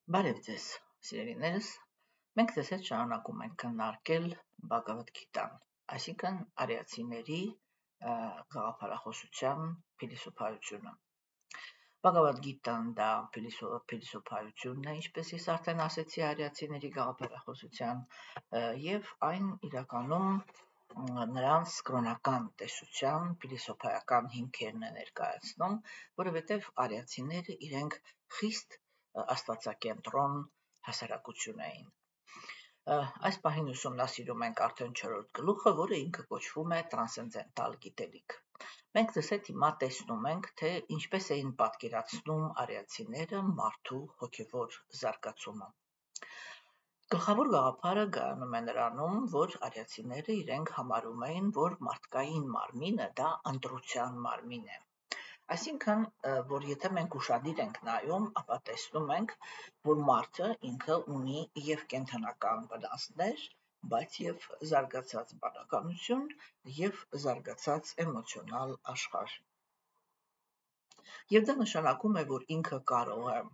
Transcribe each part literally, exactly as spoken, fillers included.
Բարև ձեզ, սիրելիներս, մենք ձեզ հետ շարունակում ենք քննարկել Բhagavad Gita-ն, այսինքն արիացիների գաղափարախոսության փիլիսոփայությունը։ Bhagavad Gita-ն դա փիլիսոփայությունն է, ինչպես ես արդեն ասեցի, արիացիների գաղափարախոսության եւ այն իրականում նրանց կրոնական տեսության փիլիսոփայական հիմքերն է ներկայացնում, որովհետեւ արիացիները իրենք խիստ աստվածակենտրոն հասարակություն էին։ Այս պահին ուսումնասիրում ենք արդեն չորրորդ գլուխը, որը ինքը կոչվում է տրանսցենդենտալ գիտելիք։ Մենք ձեզ հետ հիմա տեսնում ենք, թե ինչպես էին պատկերացնում արիացիները մարդու հոգևոր զարգացումը։ Գլխավոր գաղափարը գնում է նրանում, որ արիացիները իրենք համարում էին, որ մարդկային մարմինը դա ընտրության մարմին է։ Այսինքն, որ եթե մենք ուշադիր ենք նայում, ապա տեսնում ենք, որ մարդը ինքը ունի եւ կենդանական վնասներ, բայց եւ զարգացած բանականություն եւ զարգացած էմոցիոնալ աշխարհ։ Եվ դա նշանակում է, որ ինքը կարող է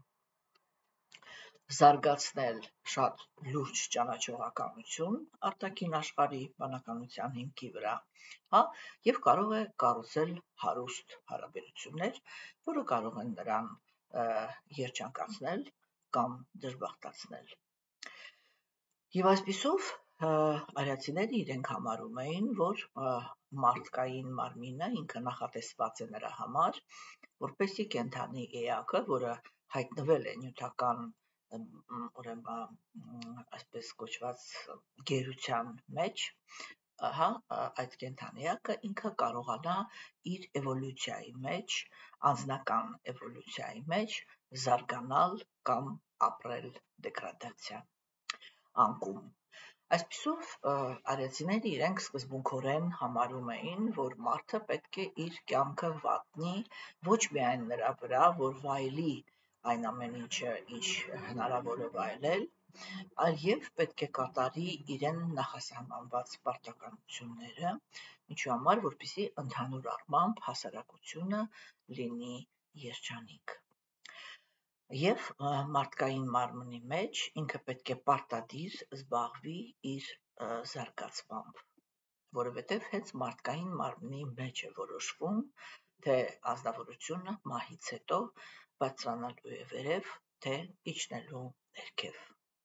զարգացնել շատ լուրջ ճանաչողականություն արտաքին աշխարհի բանականության հիմքի վրա, հա, եւ կարող է կառուցել հարուստ հարաբերություններ, որը կարող են նրան երջանկացնել կամ դժբախտացնել։ Եվ այսպիսով արիացիները իրենք համարում էին, որ մարդկային մարմինը ինքը նախատեսված է նրա համար, որպեսզի կենդանի էակը, որը հայտնվել է նյութական ուրեմն այսպես կոչված գերության մեջ, հա, այդ կենդանիակը ինքը կարողանա իր էվոլյուցիայի մեջ, անձնական էվոլյուցիայի մեջ զարգանալ կամ ապրել դեգրադացիա անկում։ Այսպիսով արիացիները իրենք սկզբունքորեն համարում էին, որ մարդը պետք է իր կյանքը վատնի ոչ միայն նրա վրա, որ վայելի այն ամեն ինչը, ինչ հնարավոր է վայելել, այլ եւ պետք է կատարի իրեն նախասահմանված պարտականությունները, ինչու համար, որպեսզի ընդհանուր առմամբ հասարակությունը լինի երջանիկ։ Եվ մարդկային մարմնի մեջ ինքը պետք է պարտադիր զբաղվի իր զարգացմամբ, որովհետև հենց մարդկային մարմնի մեջ է որոշվում, թե ազնվորությունը մահից հետո բարձրանալու է վերև, թե իջնելու ներքև։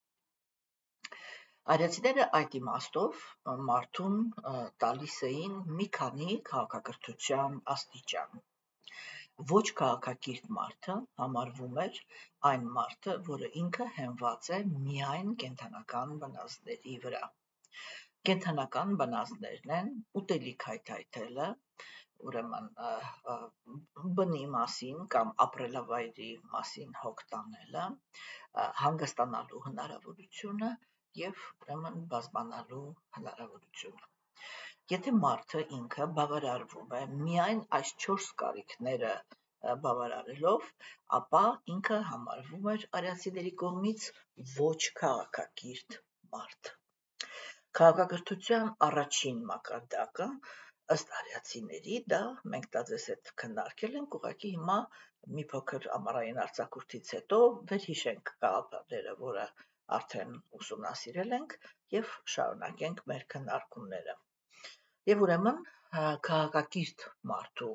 Արիացիները այդ իմաստով մարդուն տալիս էին մի քանի քաղաքակրթության աստիճան։ Ոչ քաղաքակիրթ մարդը համարվում էր այն մարդը, որը ինքը հենված է միայն կենդանական բնազդների վրա։ Կենդանական բնազդներն են ուտելիք հայթայթելը, ուրեմն բնի մասին կամ ապրելավայրի մասին հոգ տանելը, հանգստանալու հնարավորությունը եւ ուրեմն բազբանալու հնարավորությունը։ Եթե մարդը ինքը բավարարվում է միայն այս չորս կարիքները բավարարելով, ապա ինքը համարվում էր արիացիների կողմից ոչ քաղաքակիրթ մարդ։ Քաղաքակրթության առաջին մակարդակը ըստ արիացիների դա մենք դա ձեզ հետ քննարկել ենք, ուղղակի հիմա մի փոքր ամառային արձակուրդից հետո վերհիշենք գաղափարները, որը արդեն ուսումնասիրել ենք եւ շարունակենք մեր քննարկումները։ Եվ ուրեմն քաղաքակիրթ մարդու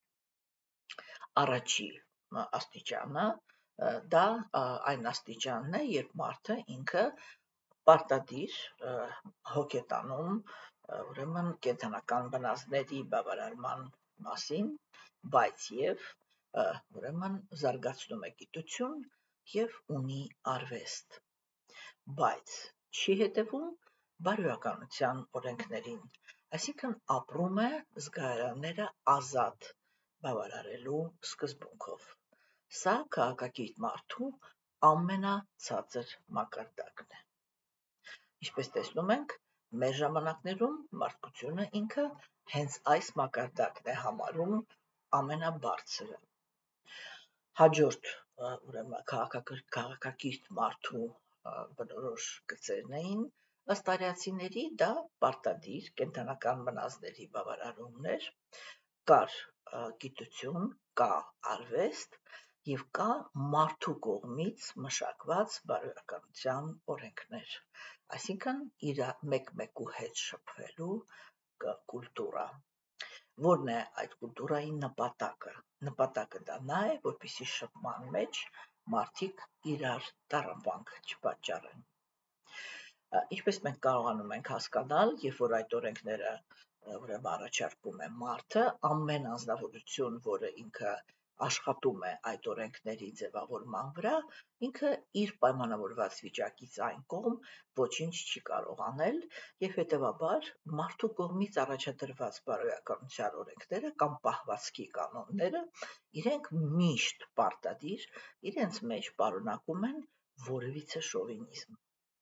առաջի աստիճանը դա այն աստիճանն է, երբ մարդը ինքը պարտադիր հոգ է տանում ուրեմն կենդանական բնազդների բավարարման մասին, բայց եւ ուրեմն զարգացնում է գիտություն եւ ունի արվեստ, բայց չի հետևում բարոյականության օրենքներին, այսինքն ապրում է զգայարանները ազատ բավարարելու սկզբունքով։ Սա քաղաքակիրթ մարդու ամենացածր մակարդակն է։ Ինչպես տեսնում ենք, մեր ժամանակներում մարդկությունը ինքը հենց այս մակարդակն է համարում ամենաբարձրը։ Հաջորդ ուրեմն քաղաքակիրթ մարդու բնորոշ գծերն էին ըստ արիացիների դա պարտադիր կենդանական բնազդների բավարարումն էր, կար գիտություն, կա արվեստ և կա մարդու կողմից մշակված բարոյականության օրենքներ, այսինքն իր մեկ-մեկու հետ շփվելու կուլտուրա, որն է այդ կուլտուրայի նպատակը, նպատակը դա նա է, որպեսզի շփման մեջ մարդիկ իրար տառապանք չպատճառեն, ինչպես մենք կարողանում ենք հասկանալ, երբ որ այդ օրենքները ուրեմն առաջարկում է մարդը, ամեն անձնավորություն, որը ինքը աշխատում է այդ օրենքների ձևավորման վրա, ինքը իր պայմանավորված վիճակից այն կողմ ոչինչ չի կարող անել և հետևաբար մարդու կողմից առաջադրված բարոյականության օրենքները կամ պահվածքի կանոնները իրենք միշտ պարտադիր իրենց մեջ պարունակում են որևիցե շովինիզմ։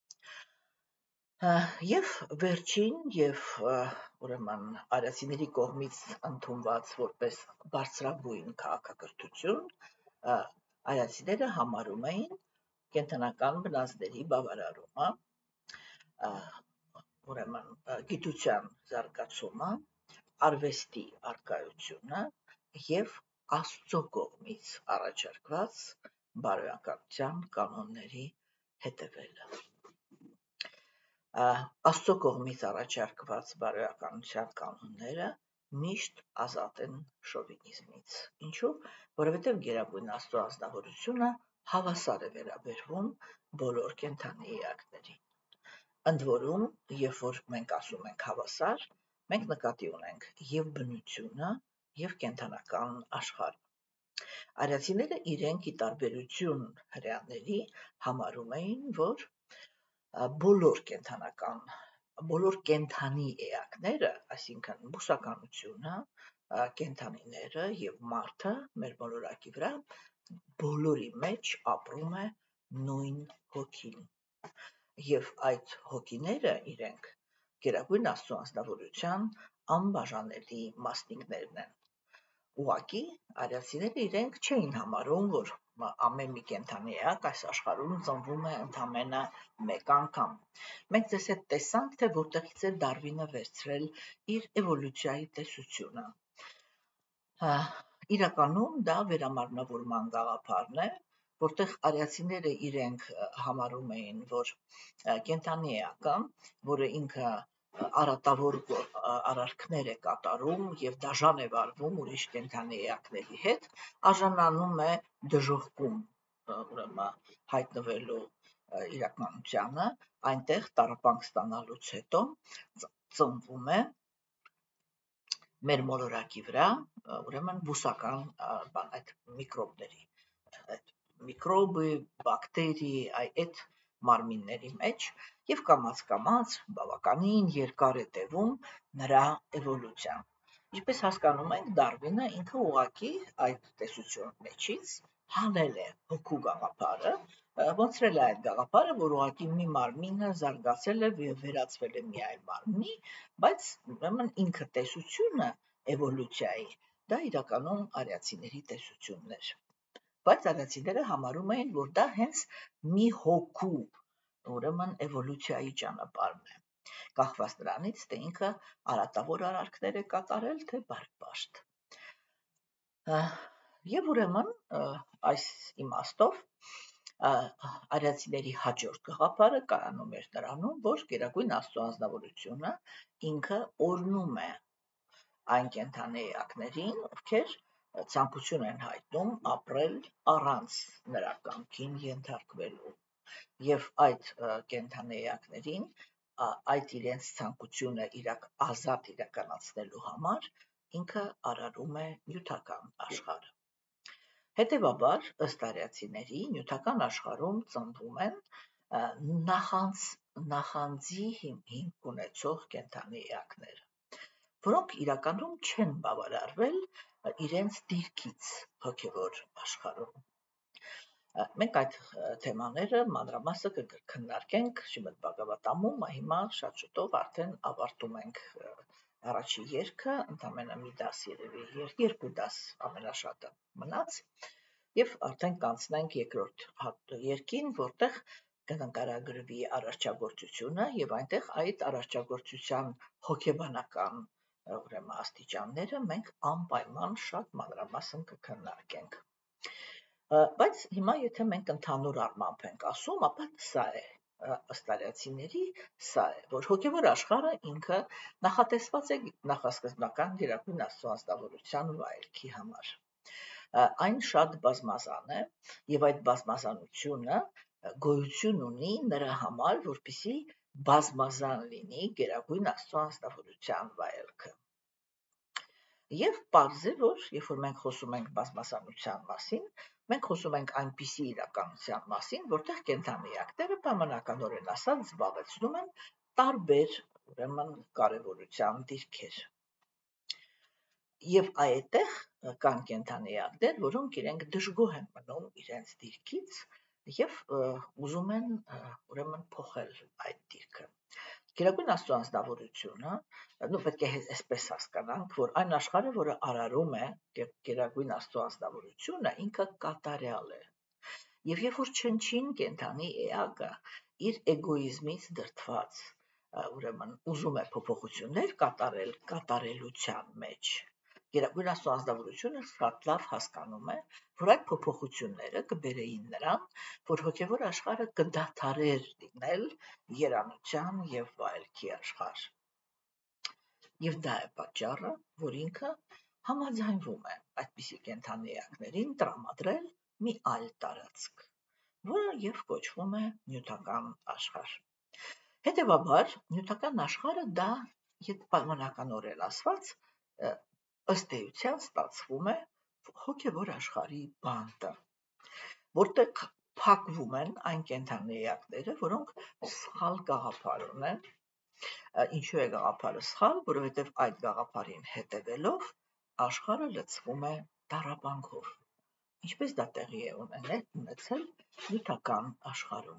Եվ վերջին և ուրեմն արիացիների կողմից ընդունված որպես բարձրագույն քաղաքակրթություն, արիացիները համարում էին կենդանական բնազդների բավարարումը, ուրեմն գիտության զարգացումը, արվեստի առկայությունը և Աստծո կողմից առաջարկված բարոյականության կանոնների հետևելը։ Աստծո կողմից առաջարկված բարոյականության կանոնները միշտ ազատ են շովինիզմից, ինչու՞, որովհետև Գերագույն Աստծո անձնավորությունը հավասար է վերաբերվում բոլոր կենդանի էակներին, ընդ որում, երբ որ մենք ասում ենք հավասար, մենք նկատի ունենք և բնությունը, և կենդանական աշխարհը։ Արիացիները իրենք ի տարբերություն հրեաների համարում էին, որ բոլոր կենդանական, բոլոր կենդանի էակները, այսինքն բուսականությունը, կենդանիները և մարդը մեր մոլորակի վրա բոլորի մեջ ապրում է նույն հոգին և այդ հոգիները իրենք Գերագույն Աստծո անձնավորության անբաժանելի մասնիկներն են։ Ուղղակի արիացիները իրենք չէին համարում, որ ամեն մի կենդանի էակ այս աշխարհում ծնվում է ընդամենը մեկ անգամ։ Մենք ձեզ հետ տեսանք, թե որտեղից է Դարվինը վերցրել իր էվոլյուցիայի տեսությունը։ Իրականում դա վերամարմնավորման գաղափարն է, որտեղ արիացիները իրենք համարում էին, որ կենդանի էակը, որը ինքը արատավոր արարքներ է կատարում և դաժան է վարվում ուրիշ կենդանի էակների հետ, արժանանում է դժոխքում ուրեմն հայտնվելու իրականությանը, այնտեղ տառապանք ստանալուց հետո ծնվում է մեր մոլորակի վրա ուրեմն բուսական այդ միկրոբների, այդ միկրոբը, բակտերի, այդ մարմինների մեջ և կամաց-կամաց բավականին երկար է տևում նրա էվոլյուցիան։ Ինչպես հասկանում ենք, Դարվինը ինքը ուղղակի այդ տեսության մեջից հանել է հոգու գաղափարը, ոնցրել է այդ գաղափարը, որ ուղղակի մի մարմինը զարգացել է և վերածվել է մի այլ մարմնի, բայց ուրեմն ինքը տեսությունը էվոլյուցիայի, դա իրականում արիացիների տեսությունն էր։ Բայց արիացիները համարում էին, որ դա հենց մի հոգու, ուրեմն էվոլյուցիայի ճանապարհն է, կախված նրանից, թե ինքը արատավոր արարքներ է կատարել, թե բարեպաշտ։ Եվ ուրեմն այս իմաստով արիացիների հաջորդ գաղափարը կայանում էր նրանում, որ Գերագույն Աստծո անձնավորությունը ինքը օրհնում է այն կենդանի էակներին, ովքեր ցանկություն են հայտնում ապրել առանց նրա կամքին ենթարկվելու, և այդ կենդանի էակներին այդ իրենց ցանկությունը ազատ իրականացնելու համար ինքը արարում է նյութական աշխարհը։ Հետևաբար, ըստ արիացիների, նյութական աշխարհում ծնվում են նախանձի հիմք ունեցող կենդանի էակները, որոնք իրականում չեն բավարարվել իրենց դիրքից հոգևոր աշխարհում։ Մենք այդ թեմաները մանրամասը կքննարկենք Շրիմադ Բhagavatam-ում, հիմա շատ շուտով արդեն ավարտում ենք առաջին երգը, ընդամենը մի դաս երևի, երկու դաս ամենաշատը մնաց, և արդեն կանցնենք երկրորդ երգին, որտեղ կնկարագրվի արարչագործությունը և այնտեղ այդ արարչագործության հոգեբանական ուրեմն աստիճանները մենք անպայման շատ մանրամասն կքննարկենք։ Բայց հիմա եթե մենք ընդհանուր առմամբ ենք ասում, ապա սա է ըստ արիացիների, սա է, որ հոգևոր աշխարհը ինքը նախատեսված է նախասկզբնական գերագույն Աստծո ազնվորության վայելքի համար։ Այն շատ բազմազան է եւ այդ բազմազանությունը գոյություն ունի նրա համար, որպեսզի բազմազան լինի գերագույն Աստծո ազնվորության վայելքը։ Եվ պարզ է, որ երբ որ մենք խոսում ենք բազմազանության մասին, մենք խոսում ենք այնպիսի իրականության մասին, որտեղ կենդանիակները պայմանականորեն ասած զբաղեցնում են տարբեր, ուրեմն, կարևորության դիրքեր։ Եվ այդտեղ կան կենդանիակներ, որոնք իրենք դժգոհ են մնում իրենց դիրքից եւ ուզում են, ուրեմն, փոխել այդ դիրքը։ Գերագույն Աստծո անձնավորությունը, նո պետք է այսպես հասկանանք, որ այն աշխարհը, որը արարում է Գերագույն Աստծո անձնավորությունը, ինքը կատարյալ է։ Եվ երբ որ չնչին կենդանի էակը իր էգոիզմից դրդված, ուրեմն ուզում է փոփոխություններ կատարել կատարելության մեջ, Գերագույն Աստծո անձնավորությունը շատ լավ հասկանում է, որ այդ փոփոխությունները կբերեին նրան, որ հոգևոր աշխարհը կդադարեր լինել երանության եւ վայելքի աշխարհ։ Եվ դա է պատճառը, որ ինքը համաձայնվում է այդպիսի կենդանիակներին տրամադրել մի այլ տարածք, որը եւ կոչվում է նյութական աշխարհ։ Հետևաբար, նյութական աշխարհը դա ետ պայմանականորեն ասված ըստ էության ստացվում է հոգևոր աշխարհի բանտը, որտեղ փակվում են այն կենդանիակները, որոնք սխալ գաղափար ունեն։ Ինչու է գաղափարը սխալ, որովհետև այդ գաղափարին հետևելով աշխարհը լցվում է տառապանքով, ինչպես դա տեղի է ունեցել նյութական աշխարհում։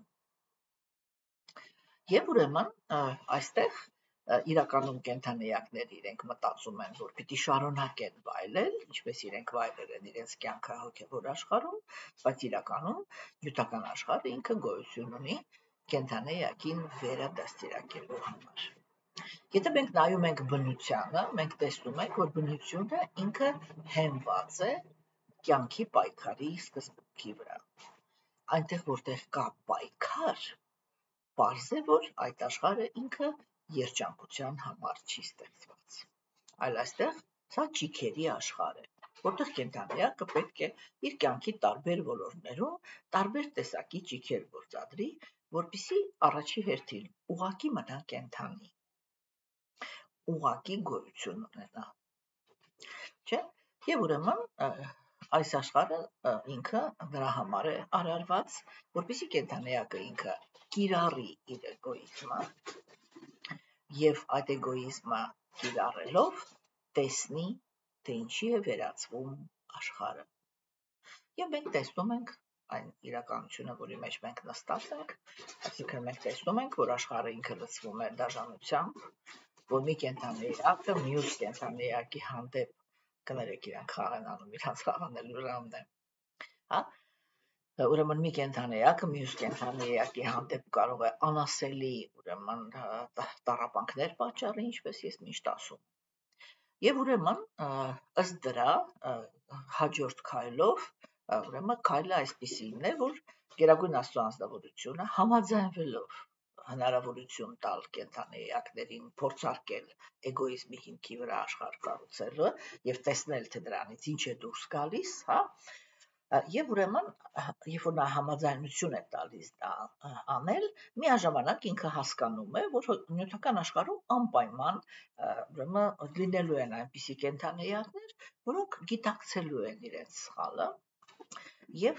Եվ ուրեմն այստեղ իրականում կենդանիակները իրենք մտածում են, որ պիտի շարունակեն վայելել, ինչպես իրենք վայելել են իրենց կյանքը հոգևոր աշխարհում, բայց իրականում նյութական աշխարհը ինքը գոյություն ունի կենդանիակին վերադաստիարակելու համար։ Եթե մենք նայում ենք բնությանը, մենք տեսնում ենք, որ բնությունը ինքը հենված է կյանքի պայքարի սկզբունքի վրա։ Այնտեղ, որտեղ կա պայքար, պարզ է, որ այդ աշխարհը ինքը երջանկության համար չի ստեղծված, այլ այստեղ սա ճիքերի աշխարհ է, որտեղ կենդանիակը պետք է իր կյանքի տարբեր ոլորտներում տարբեր տեսակի ճիքեր գործադրի, որպեսզի առաջի հերթին ուղղակի մնա կենդանի, ուղղակի գոյություն ունենա, չէ՞։ Եվ ուրեմն այս աշխարհը ինքը նրա համար է արարված, որպեսզի կենդանիակը ինքը կիրառի իր էգոիզմը եւ այդ էգոիզմը կիրառելով տեսնի, թե ինչի է վերածվում աշխարհը։ Եվ մենք տեսնում ենք այն իրականությունը, որի մեջ մենք նստած ենք, այսինքն մենք տեսնում ենք, որ աշխարհը ինքը լցվում է դաժանությամբ, որ մի կենդանիակը մյուս կենդանիակի հանդեպ կներեք իրանք խաղանանում, իրանք խաղանելու ժամն է, հա։ Ուրեմն մի կենդանիակը մյուս կենդանիակի հանդեպ կարող է անասելի, ուրեմն տառապանքներ պատճառի, ինչպես ես միշտ ասում եմ։ Եվ ուրեմն ըստ դրա հաջորդ քայլով, ուրեմն քայլը այսպիսին է, որ Գերագույն Աստծո անձնավորությունը համաձայնվելով հնարավորություն տալ կենդանիակներին փորձարկել էգոիզմի հիմքի վրա աշխարհ կառուցելը եւ տեսնել, թե դրանից ինչ է դուրս գալիս, հա։ Եվ ուրեմն, երբ որ նա համաձայնություն է տալիս դա անել, միաժամանակ ինքը հասկանում է, որ նյութական աշխարհում անպայման ուրեմն լինելու են այնպիսի կենդանիակներ, որոնք գիտակցելու են իրենց սխալը եւ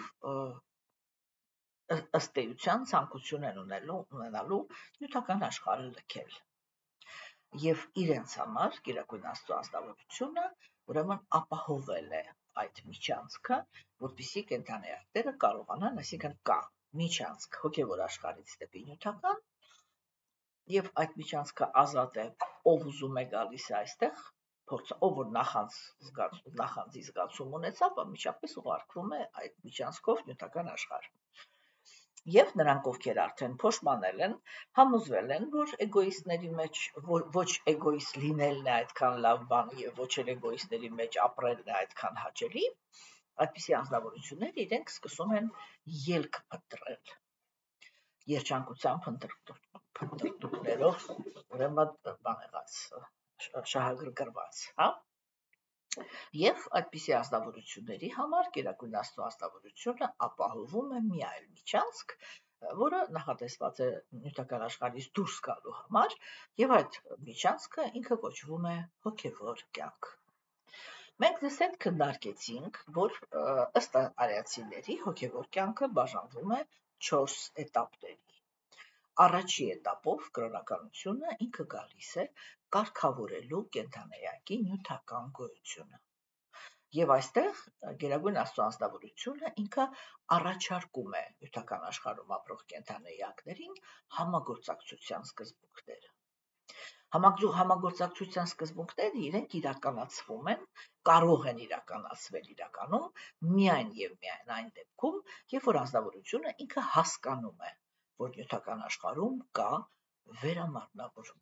ըստ էության ցանկություն են ունենալու ունենալու նյութական աշխարհը լքել։ Եվ իրենց համար Գերագույն Աստծո անձնավորությունը ուրեմն ապահովել է այդ միջանցքը, որպեսզի կենդանիակները կարողանան, այսինքն կա միջանցք հոգևոր աշխարհից դեպի նյութական, եւ այդ միջանցքը ազատ է, ով ուզում է գալիս է այստեղ, փորձ ով որ նախանց զգացում, նախանձի զգացում ունեցավ, անմիջապես ուղարկվում է այդ միջանցքով նյութական աշխարհ։ Եվ նրանք, ովքեր արդեն փոշմանել են, համոզվել են, որ էգոիստների մեջ ոչ էգոիստ լինելն է այդքան լավ բան եւ ոչ էլ էգոիստների մեջ ապրելն է այդքան հաճելի, այդպիսի անձնավորություններ իրենք սկսում են ելք փնտրել, երջանկության փնտրտուքներով, ուրեմն բան եղած, շահագրգռված, հա։ Եվ այդպիսի ազնվորությունների համար Գերագույն Աստծո ազնվորությունը ապահովում է մի այլ միջանցք, որը նախատեսված է նյութական աշխարհից դուրս գալու համար, եւ այդ միջանցքը ինքը կոչվում է հոգեվոր կյանք։ Մենք դες հետ քննարկեցինք, որ ըստ արիացիների հոգեվոր կյանքը բաժանվում է չորս էտապների։ Առաջի էտապով կրոնականությունը ինքը գալիս է կարգավորելու կենդանեակի նյութական գոյությունը։ Եվ այստեղ Գերագույն Աստծո անձնավորությունը ինքը առաջարկում է նյութական աշխարհում ապրող կենդանեակներին համագործակցության սկզբունքները։ Համագործակցության սկզբունքները իրենք իրականացվում են, կարող են իրականացվել իրականում միայն եւ միայն այն դեպքում, երբ որ անձնավորությունը ինքը հասկանում է, որ նյութական աշխարհում կա վերամարմնավորում։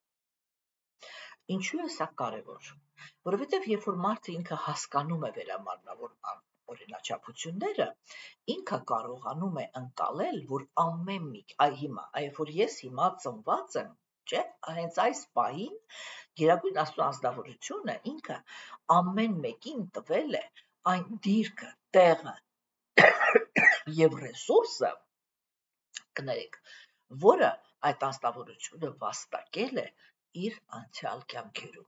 Ինչու է սա կարևոր, որովհետև երբ որ մարդը ինքը հասկանում է վերամարմնավորման օրինաչափությունները, ինքը կարողանում է ընկալել, որ ամեն մի, այ հիմա, այ որ ես հիմա ծնված եմ, չէ, հենց այս պահին Գերագույն Աստծո անձնավորությունը ինքը ամեն մեկին տվել է այն դիրքը, տեղը եւ ռեսուրսը, կներեք, որը այդ անձնավորությունը վաստակել է իր անցյալ կյանքերում։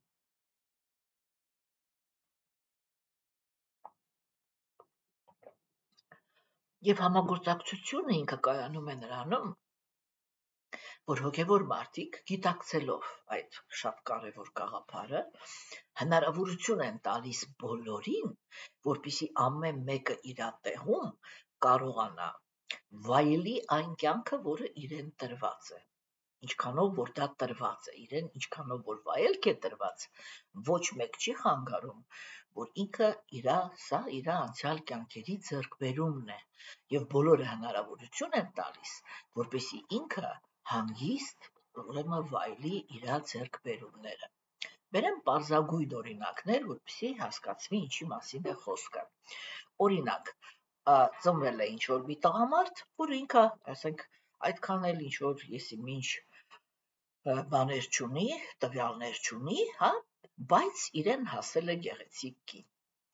Եվ համագործակցությունը ինքը կայանում է նրանում, որ հոգևոր մարդիկ գիտակցելով այդ շատ կարևոր գաղափարը, հնարավորություն են տալիս բոլորին, որպեսզի ամեն մեկը իր տեղում կարողանա վայելի այն կյանքը, որը իրեն տրված է։ Ինչքանով որ դա տրված է, իրեն ինչքանով որ վայելք է տրված, ոչ մեկ չի խանգարում, որ ինքը իրա, սա իր անցյալ կյանքերի ձեռքբերումն է, եւ բոլորը հնարավորություն են տալիս, որպեսզի ինքը հանգիստ, ուրեմն վայելի իր ձեռքբերումները։ Բերեմ պարզագույն օրինակներ, որպեսզի հասկացվի ինչի մասին է խոսքը։ Օրինակ, ծնվել է ինչ-որ մի տղամարդ, որ ինքը, ասենք, այդքան էլ ինչ-որ եսի մինչ բաներ չունի, տվյալներ չունի, հա, բայց իրեն հասել է գեղեցիկ կին։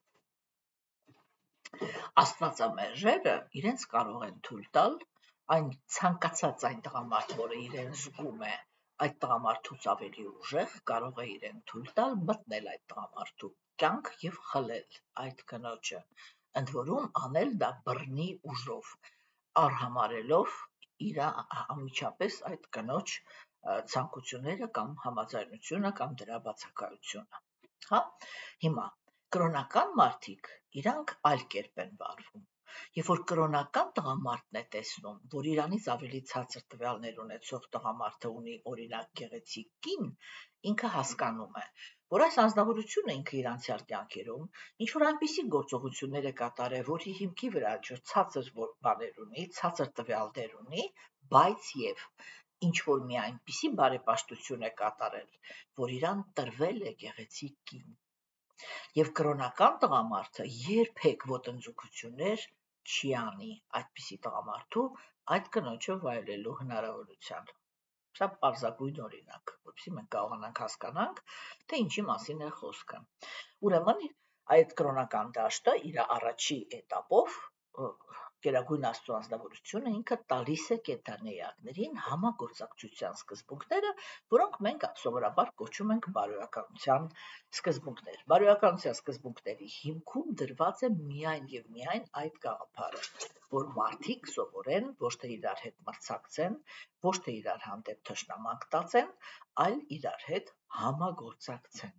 Աստվածամերժերը իրենց կարող են թույլ տալ այն ցանկացած այն տղամարդ, որը իրեն զգում է, այդ տղամարդուց ավելի ուժեղ, կարող է իրեն թույլ տալ մտնել այդ տղամարդու կյանք եւ խլել այդ կնոջը, ընդ որում անել դա բռնի ուժով, արհամարելով իր անմիջապես այդ կնոջ ցանկությունները կամ համաձայնությունը կամ դրա բացակայությունը, հա։ Հիմա կրոնական մարդիկ իրանք այլ կերպ են վարվում։ Երբ որ կրոնական տղամարդն է տեսնում, որ իրանից ավելի ցածր տվյալներ ունեցող տղամարդը ունի օրինակ գեղեցիկ կին, ինքը հասկանում է, որ այս անձնավորությունը ինքը իր անցյալ կյանքերում ինչ որ այնպիսի գործողություններ է կատարել, որի հիմքի վրա ցածր բաներ ունի, ցածր տվյալներ ունի, բայց եւ ինչ որ մի այնպիսի բարեպաշտություն է կատարել, որ իրան տրվել է գեղեցիկ կին։ Եվ կրոնական տղամարդը երբեք ոտնձգություններ չի անի այդպիսի տղամարդու այդ կնոջը վայելելու հնարավորությամբ։ Սա պարզագույն օրինակ, որպեսզի մենք կարողանանք հասկանանք, թե ինչի մասին է խոսքը։ Ուրեմն այդ կրոնական դաշտը իր առաջի էտապով Գերագույն Աստծո անձնավորությունը ինքը տալիս է կենդանեակներին համագործակցության սկզբունքները, որոնք մենք սովորաբար կոչում ենք բարոյականության սկզբունքներ։ Բարոյականության սկզբունքների հիմքում դրված է միայն եւ միայն այդ գաղափարը, որ մարդիկ սովորեն ոչ թե իրար հետ մրցակցեն, ոչ թե իրար հանդեպ թշնամանք տածեն, այլ իրար հետ համագործակցեն։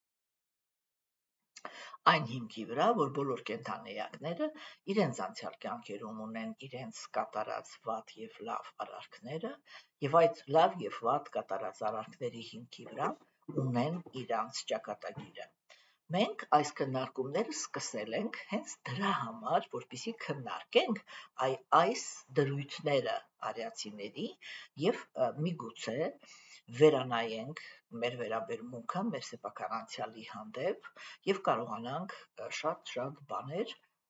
Այն հիմքի վրա, որ բոլոր կենդանեակները իրենց անցյալ կյանքերում ունեն իրենց կատարած վատ եւ լավ արարքները, եւ այդ լավ եւ վատ կատարած արարքների հիմքի վրա ունեն իրանց ճակատագիրը։ Մենք այս քննարկումները սկսել ենք հենց դրա համար, որպեսզի քննարկենք այ այս դրույթները արիացիների եւ միգուցե վերանայենք մեր վերաբերմունքը մեր սեփական անցյալի հանդեպ եւ կարողանանք շատ-շատ բաներ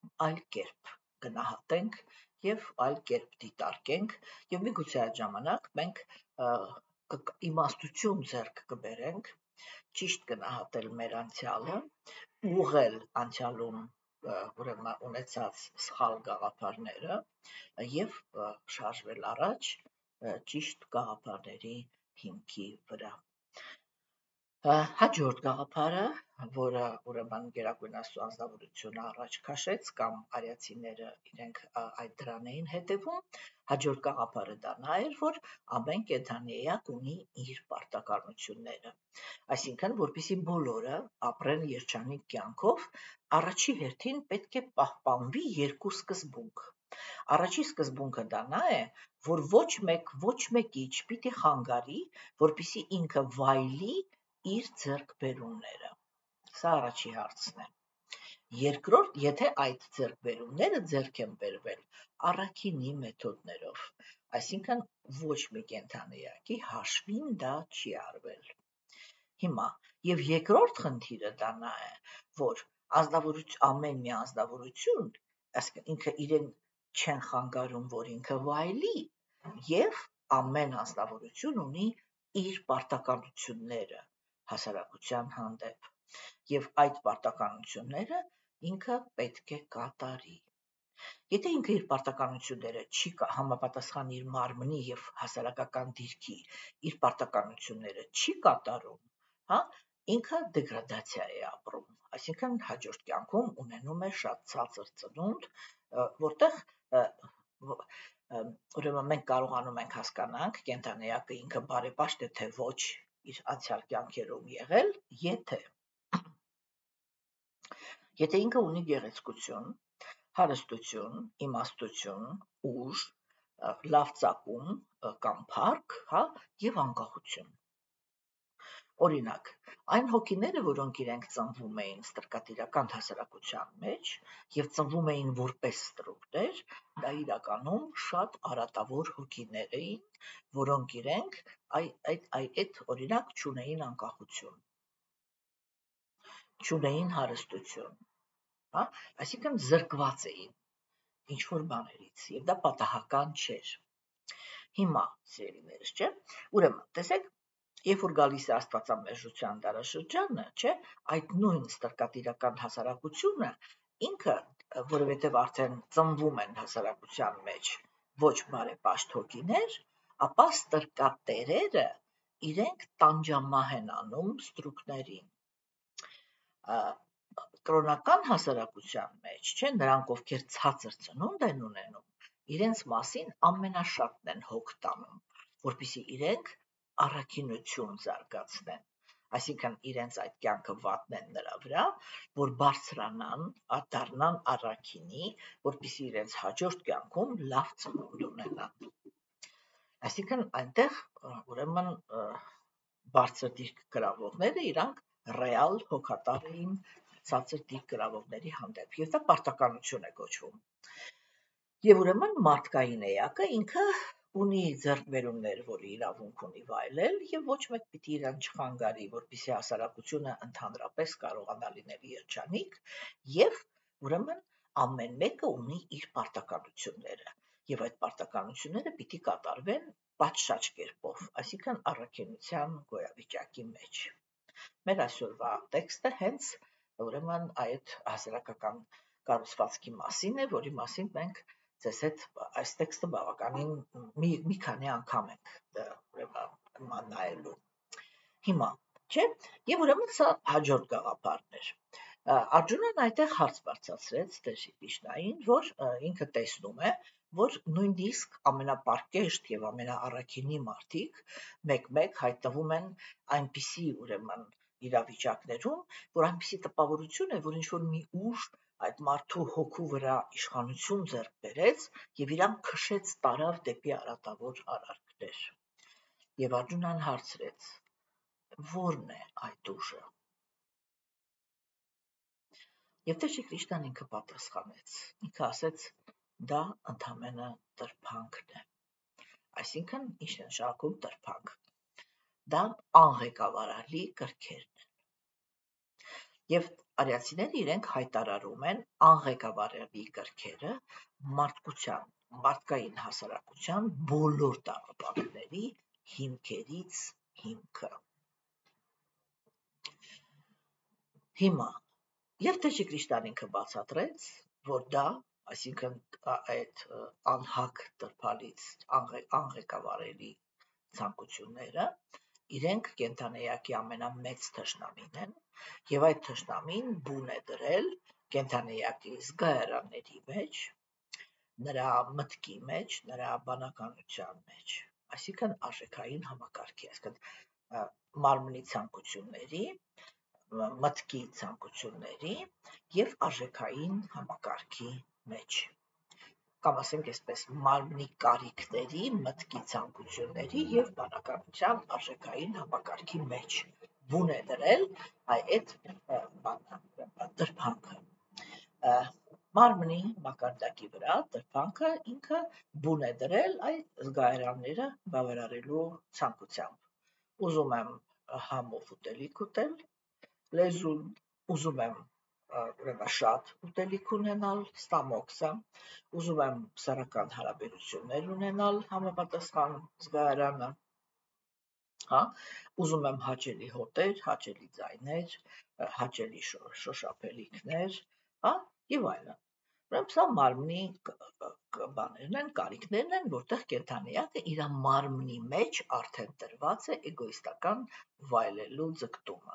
այլ կերպ գնահատենք և այլ կերպ դիտարկենք և միգուցե այդ ժամանակ մենք իմաստություն ձեռք կբերենք ճիշտ գնահատել մեր անցյալը, ուղղել անցյալում ուրեմն ունեցած սխալ գաղափարները և շարժվել առաջ ճիշտ գաղափարների հիմքի վրա։ Հաջորդ գաղափարը, որը ուրեմն Գերագույն Աստծո անձնավորությունը առաջ քաշեց կամ արիացիները իրենք այդ դրան էին հետևում, հաջորդ գաղափարը դա նա էր, որ ամեն կենդանի էակ ունի իր պարտականությունները, այսինքն որպեսզի բոլորը ապրեն երջանիկ կյանքով, առաջի հերթին պետք է պահպանվի երկու սկզբունք։ Առաջի սկզբունքը դա նա է, որ ոչ մեկ ոչ մեկի չպիտի խանգարի, որպեսզի ինքը վայելի իր ձեռքբերումները։ Սա առաջի հարցն է։ Երկրորդ, եթե այդ ձեռքբերումները ձեռք են բերվել առաքինի մեթոդներով, այսինքն ոչ մի կենդանի էակի հաշվին դա չի արվել։ Հիմա եւ երկրորդ խնդիրը դա նա է, որ անձնավորություն ամեն մի անձնավորություն, այսինքն ինքը իրեն չեն խանգարում, որ ինքը վայելի, եւ ամեն անձնավորություն ունի իր պարտականությունները հասարակության հանդեպ, եւ այդ պարտականությունները ինքը պետք է կատարի։ Եթե ինքը իր պարտականությունները չի համապատասխան իր մարմնի եւ հասարակական դիրքի իր պարտականությունները չի կատարում, հա, ինքը դեգրադացիա է ապրում, այսինքն հաջորդ կյանքում ունենում է շատ ցածր ծնունդ, որտեղ ուրեմն մենք կարողանում ենք հասկանանք կենդանեակը ինքը բարեպաշտ է թե ոչ իր անցյալ կյանքերում եղել, եթե եթե ինքը ունի գեղեցկություն, հարստություն, իմաստություն, ուժ, լավ ծագում կամ փառք, հա, եւ անկախություն։ Օրինակ, այն հոգիները, որոնք իրենք ծնվում էին ստրկատիրական հասարակության մեջ եւ ծնվում էին որպես ստրուկներ, դա իրականում շատ արատավոր հոգիներ էին, որոնք իրենք այդ այդ օրինակ չունեին անկախություն, չունեին հարստություն, հա, այսինքն զրկված էին ինչ-որ բաներից եւ դա պատահական չէր։ Հիմա, սիրելիներս, չէ՞, ուրեմն, տեսեք, երբ որ գալիս է աստվածամերժության դարաշրջանը, չէ, այդ նույն ստրկատիրական հասարակությունը ինքը, որովհետև արդեն ծնվում են հասարակության մեջ ոչ բարեպաշտ հոգիներ, ապա ստրկատերերը իրենք տանջամահ են անում ստրուկներին։ Կրոնական հասարակության մեջ, չէ, նրանք ովքեր ցածր ծնունդ են ունենում, իրենց մասին ամենաշատն են հոգ տանում, որպեսզի իրենք առաքինություն զարգացնեն, այսինքն իրենց այդ կյանքը վատնեն նրա վրա, որ բարձրանան, դառնան առաքինի, որպեսզի իրենց հաջորդ կյանքում լավ ծնունդ ունենան։ Այսինքն այնտեղ ուրեմն բարձր դիրք կրավողները իրանք ռեալ հոգատար էին ցածր դիրք կրավողների հանդեպ, եւ դա պարտականություն է կոչվում։ Եվ ուրեմն մարդկային էակը ինքը ունի ձեռքբերումներ, որի իրավունք ունի վայելել եւ ոչ մեկ պիտի իրան չխանգարի, որպեսզի հասարակությունը ընդհանրապես կարողանա լինել երջանիկ եւ ուրեմն ամեն մեկը ունի իր պարտականությունները եւ այդ պարտականությունները պիտի կատարվեն պատշաճ կերպով, այսինքն առաքինության գոյավիճակի մեջ։ Մեր այսօրվա տեքստը հենց ուրեմն այդ հասարակական կառուցվածքի մասին է, որի մասին մենք ձեզ հետ այս տեքստը բավականին մի, մի քանի անգամ ենք ուրեմն նայելու։ Հիմա, չէ՞, եւ ուրեմն սա հաջորդ գաղափարն էր։ Աջունան այդտեղ հարց բարձրացրեց Տեր Շրի Կրիշնային, որ ինքը տեսնում է, որ նույնիսկ ամենապարկեշտ եւ ամենաառաքինի մարդիկ մեկ-մեկ հայտնվում են այնպիսի ուրեմն իրավիճակներում, որ այնպիսի տպավորություն է, որ ինչ-որ մի ուժ այդ մարդու հոգու վրա իշխանություն ձեռք բերեց եւ իրան քշեց տարավ դեպի արատավոր արարքներ։ Եվ Աջունան հարցրեց. ո՞րն է այդ ուժը։ Եվ Տեր Շրի Կրիշնան ինքը պատասխանեց։ Ինքը ասեց. դա ընդամենը տրփանքն է։ Այսինքն, ի՞նչ է նշանակում տրփանք։ Դա անղեկավարելի կրքերն են։ Եվ արիացիները իրենք հայտարարում են անղեկավարելի կրքերը մարդկության, մարդկային հասարակության բոլոր տառապանքների հիմքերից հիմքը։ Հիմա, եւ Տեր Քրիստոսն ինքը բացատրեց, որ դա, այսինքն այդ անհակ տրփալից անղեկավարելի ցանկությունները, իրենք կենդանեակի ամենամեծ թշնամին են, եւ այդ թշնամին բուն է դրել կենդանեակի զգայարանների մեջ, նրա մտքի մեջ, նրա բանականության մեջ, այսինքն արժեքային համակարգի, այսինքն մարմնի ցանկությունների, մտքի ցանկությունների եւ արժեքային համակարգի մեջ, կամ ասենք այսպես, մարմնի կարիքների, մտքի ցանկությունների եւ բանականության արժեքային համակարգի մեջ բուն է դրել այդ տրփանքը։ Մարմնի մակարդակի վրա տրփանքը ինքը բուն է դրել այդ զգայարանները բավարարելու ցանկությամբ։ Ուզում եմ համով ուտելիք ուտել, լեզուն ուզում եմ ուրեմն շատ ուտելիք ունենալ, ստամոքսը, ուզում եմ սեռական հարաբերություններ ունենալ համապատասխան զգայարանը, հա, ուզում եմ հաճելի հոտեր, հաճելի ձայներ, հաճելի շոշափելիքներ, հա, եւ այլն։ Ուրեմն սա մարմնի բաներն են, կարիքներն են, որտեղ կենդանիակը իր մարմնի մեջ արդեն տրված է էգոիստական վայելելու ձգտումը։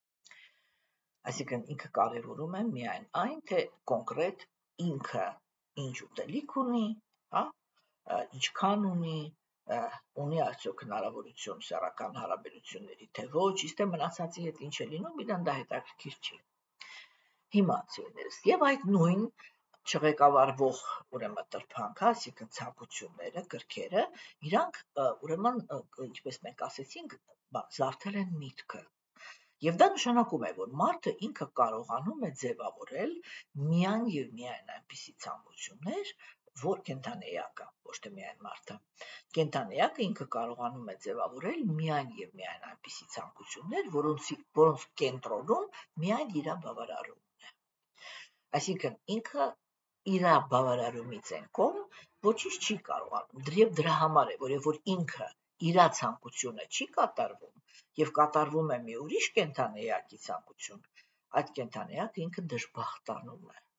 Այսինքն ինքը կարևորում է միայն այն, թե կոնկրետ ինքը ինչ ուտելիք ունի, հա, ինչքան ունի, ունի արդյոք հնարավորություն սեռական հարաբերությունների, թե ոչ, իսկ մնացածի հետ ինչ է լինում, իրան դա հետաքրքիր չի։ Հիմա ծույներս, եւ այդ նույն չղեկավարվող ուրեմն տրփանքը, այսինքն ցանկությունները, կրքերը, իրանք ուրեմն, ինչպես մենք ասեցինք, զարթել են միտքը։ Եվ դա նշանակում է, որ մարդը ինքը կարողանում է ձևավորել միայն եւ միայն այնպիսի ցանկություններ, որ կենդանեակը, ոչ թե միայն մարդը, կենդանեակը ինքը կարողանում է ձևավորել միայն եւ միայն այնպիսի ցանկություններ, որոնց որոնց կենտրոնում միայն իր բավարարումն է։ Այսինքն ինքը իր բավարարումից են կողմ ոչինչ չի կարողանում։ Եվ դրա համար է, որովհետեւ որ ինքը իր ցանկությունը չի կատարվում եւ կատարվում է մի ուրիշ կենդանեակի ցանկություն, այդ կենդանեակը ինքը դժբախտանում է։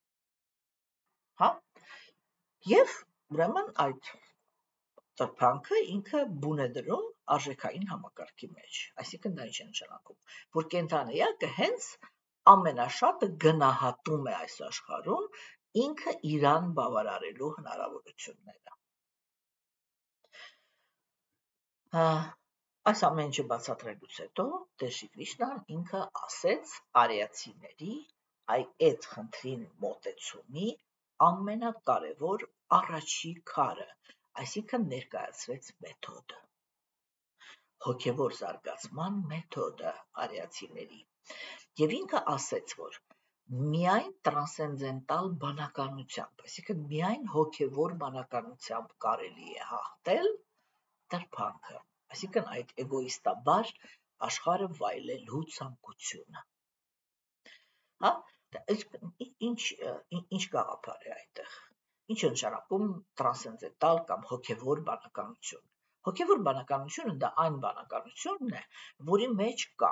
Հա? Եվ ուրեմն այդ տրփանքը ինքը բուն է դրում արժեքային համակարգի մեջ։ Այսինքն դա ինչ է նշանակում, որ կենդանեակը հենց ամենաշատը գնահատում է այս աշխարհում ինքը իրան բավարարելու հնարավորությունները։ Այս ամեն ինչը բացատրելուց հետո Տեր Քրիստոսն ինքը ասեց արիացիների այդ խնդրին մոտեցումի ամենակարևոր առաջի քարը, այսինքն ներկայացրեց մեթոդը, հոգևոր զարգացման մեթոդը արիացիների, եւ ինքը ասեց, որ միայն տրանսցենդենտալ բանականությամբ, այսինքն միայն հոգևոր բանականությամբ կարելի է հաղթել տրփանքը, այսինքն այդ էգոիստաբար աշխարհը վայելելու ցանկությունը։ Հա, ինչ ինչ գաղափար է այդտեղ։ Ինչ է նշանակում տրանսցենդենտալ կամ հոգևոր բանականություն։ Հոգևոր բանականությունը դա այն բանականությունն է, որի մեջ կա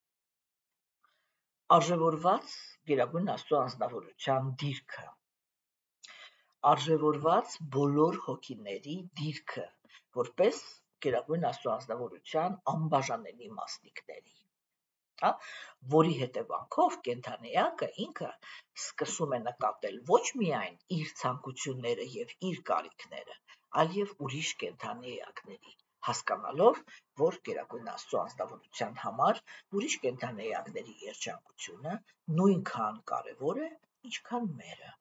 արժևորված Գերագույն Աստծո անձնավորության դիրքը, արժևորված բոլոր հոգիների դիրքը, որպես Գերագույն Աստծո անձնավորության անբաժանելի մասնիկների, հա, որի հետևանքով կենդանեակը ինքը սկսում է նկատել ոչ միայն իր ցանկությունները եւ իր կարիքները, այլ եւ ուրիշ կենդանեակների, հասկանալով, որ Գերագույն Աստծո անձնավորության համար ուրիշ կենդանեակների երջանկությունը նույնքան կարևոր է, ինչքան մերը։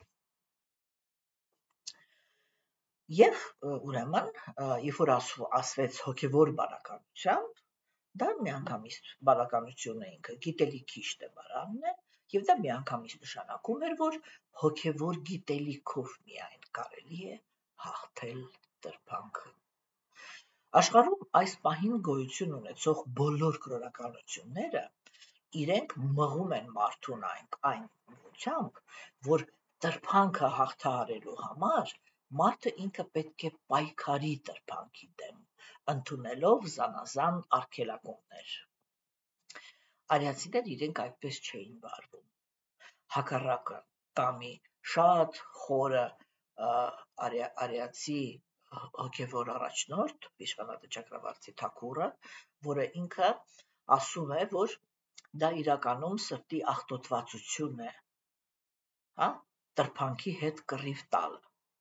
Եվ ուրեմն, երբ որ ասվեց հոգևոր բանականությամբ, դա միանգամից բանականությունը ինքը գիտելիքի շտեմարանն է, եւ դա միանգամից նշանակում էր, որ հոգևոր գիտելիքով միայն կարելի է հաղթել տրփանքը։ Աշխարհում այս պահին գոյություն ունեցող բոլոր կրոնականությունները իրենք մղում են մարդուն այն, այն ուղղությամբ, որ տրփանքը հաղթահարելու համար մարդը ինքը պետք է պայքարի տրփանքի դեմ, ընդունելով զանազան արգելակումներ։ Արիացիները իրենք այդպես չէին վարվում։ Հակառակը, կամի շատ խորը արիա, արիացի հոգևոր առաջնորդ, Վիշվանաթ Չակրավարտի Թաքուրը, որը ինքը ասում է, որ դա իրականում սրտի աղտոտվածություն է, հա, տրփանքի հետ կռիվ տալը,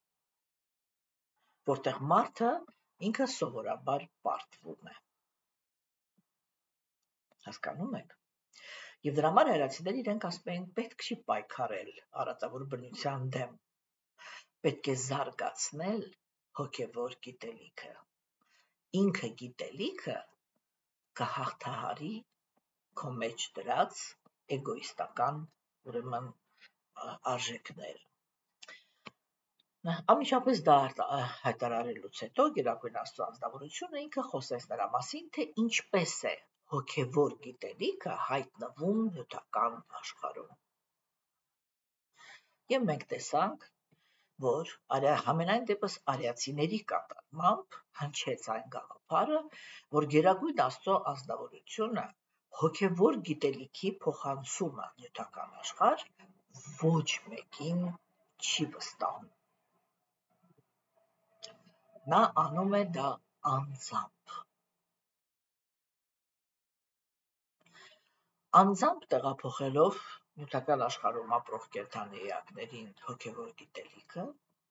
որտեղ մարդը ինքը սովորաբար պարտվում է։ Հասկանում եք։ Եվ դրա համար հայրացիները իրենք ասում են, պետք չի պայքարել արածավոր բնության դեմ, պետք է զարգացնել հոգևոր գիտելիքը։ Ինքը գիտելիքը կհաղթահարի քո մեջ դրած էգոիստական, ուրեմն արժեքները։ Անմիջապես դա հայտարարելուց հետո Գերագույն Աստծո անձնավորությունը ինքը խոսեց նրա մասին, թե ինչպես է հոգևոր գիտելիքը հայտնվում նյութական աշխարհում։ Եվ մենք տեսանք, որ համենայն դեպս արիացիների կատարմամբ հնչեց այն գաղափարը, որ Գերագույն Աստծո անձնավորությունը հոգևոր գիտելիքի փոխանցումը նյութական աշխարհ ոչ մեկին չի վստահում։ Նա անում է դա անձամբ։ Անձամբ տեղափոխելով նյութական աշխարհում ապրող կենդանի էակներին հոգևոր գիտելիքը,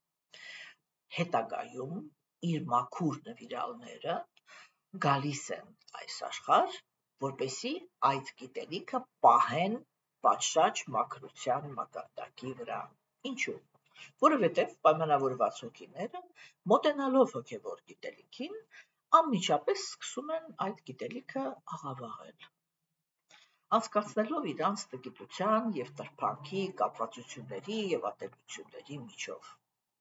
հետագայում իր մաքուր նվիրալները գալիս են այս աշխարհ, որպեսզի այդ գիտելիքը պահեն պատշաճ մաքրության մակարդակի վրա։ Ինչու՞։ Որովհետև պայմանավորված հոգիները, մոտենալով հոգևոր գիտելիքին, անմիջապես սկսում են այդ գիտելիքը աղավաղել, անցկացնելով իրանց տգիտության և տրփանքի, կապվածությունների և ատելությունների միջով։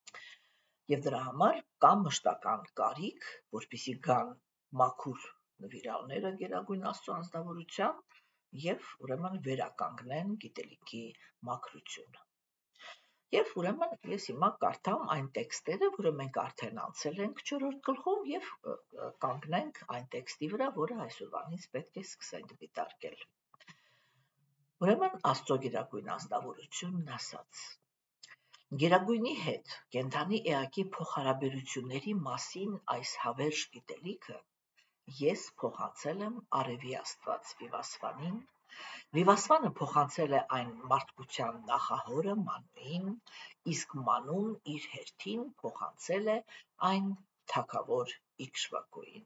Եվ դրա համար կա մշտական կարիք, որպեսզի գան մաքուր նվիրալները Գերագույն Աստծո անձնավորության և ուրեմն վերականգնեն գիտելիքի մաքրությունը։ Եվ ուրեմն ես հիմա կարդամ այն տեքստերը, որը մենք արդեն անցել ենք չորրորդ գլխում և կանգնենք այն տեքստի վրա, որը այսօրվանից պետք է սկսենք դիտարկել։ Ուրեմն Աստծո Գերագույն Անձնավորությունն ասաց. Գերագույնի հետ կենդանի էակի փոխհարաբերությունների մասին այս հավերժ գիտելիքը ես փոխանցել եմ Արևի Աստված Վիվասվանին, Վիվասվանը փոխանցել է այն մարդկության նախահորը Մանուին, իսկ Մանուն իր հերթին փոխանցել է այն թագավոր Իքշվակուին։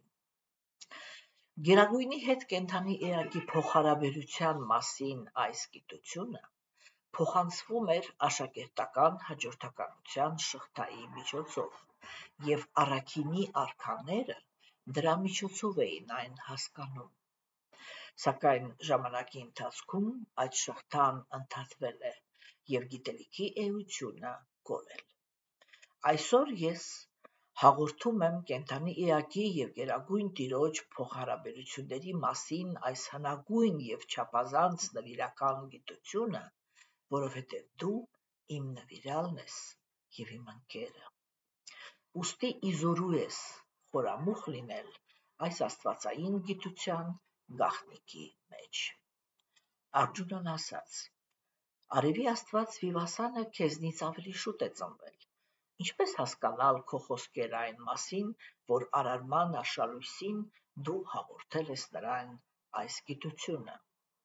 Գերագույնի հետ կենդանի էակի փոխհարաբերության մասին այս գիտությունը փոխանցվում էր աշակերտական հաջորդականության շղթայի միջոցով և առաքինի արքաները դրա միջոցով էին այն հասկանում, սակայն ժամանակի ընթացքում այդ շղթան ընդհատվել է և գիտելիքի էությունը կորել։ Այսօր ես հաղորդում եմ կենդանի էակի և Գերագույն Տիրոջ փոխհարաբերությունների մասին այս հնագույն և չափազանց նվիրական գիտությունը, որովհետև դու իմ նվիրալն ես և իմ ընկերը։ Ուստի իզորու ես խորամուխ լինել այս աստվածային գիտության գաղտնիքի մեջ։ Արգջունն ասաց. Արևի Աստված Վիվասանը քեզնից ավելի շուտ է ծնվել, ինչպես հասկանալ քո խոսքերը այն մասին, որ արարման արշալույսին դու հաղորդել ես նրան այս գիտությունը։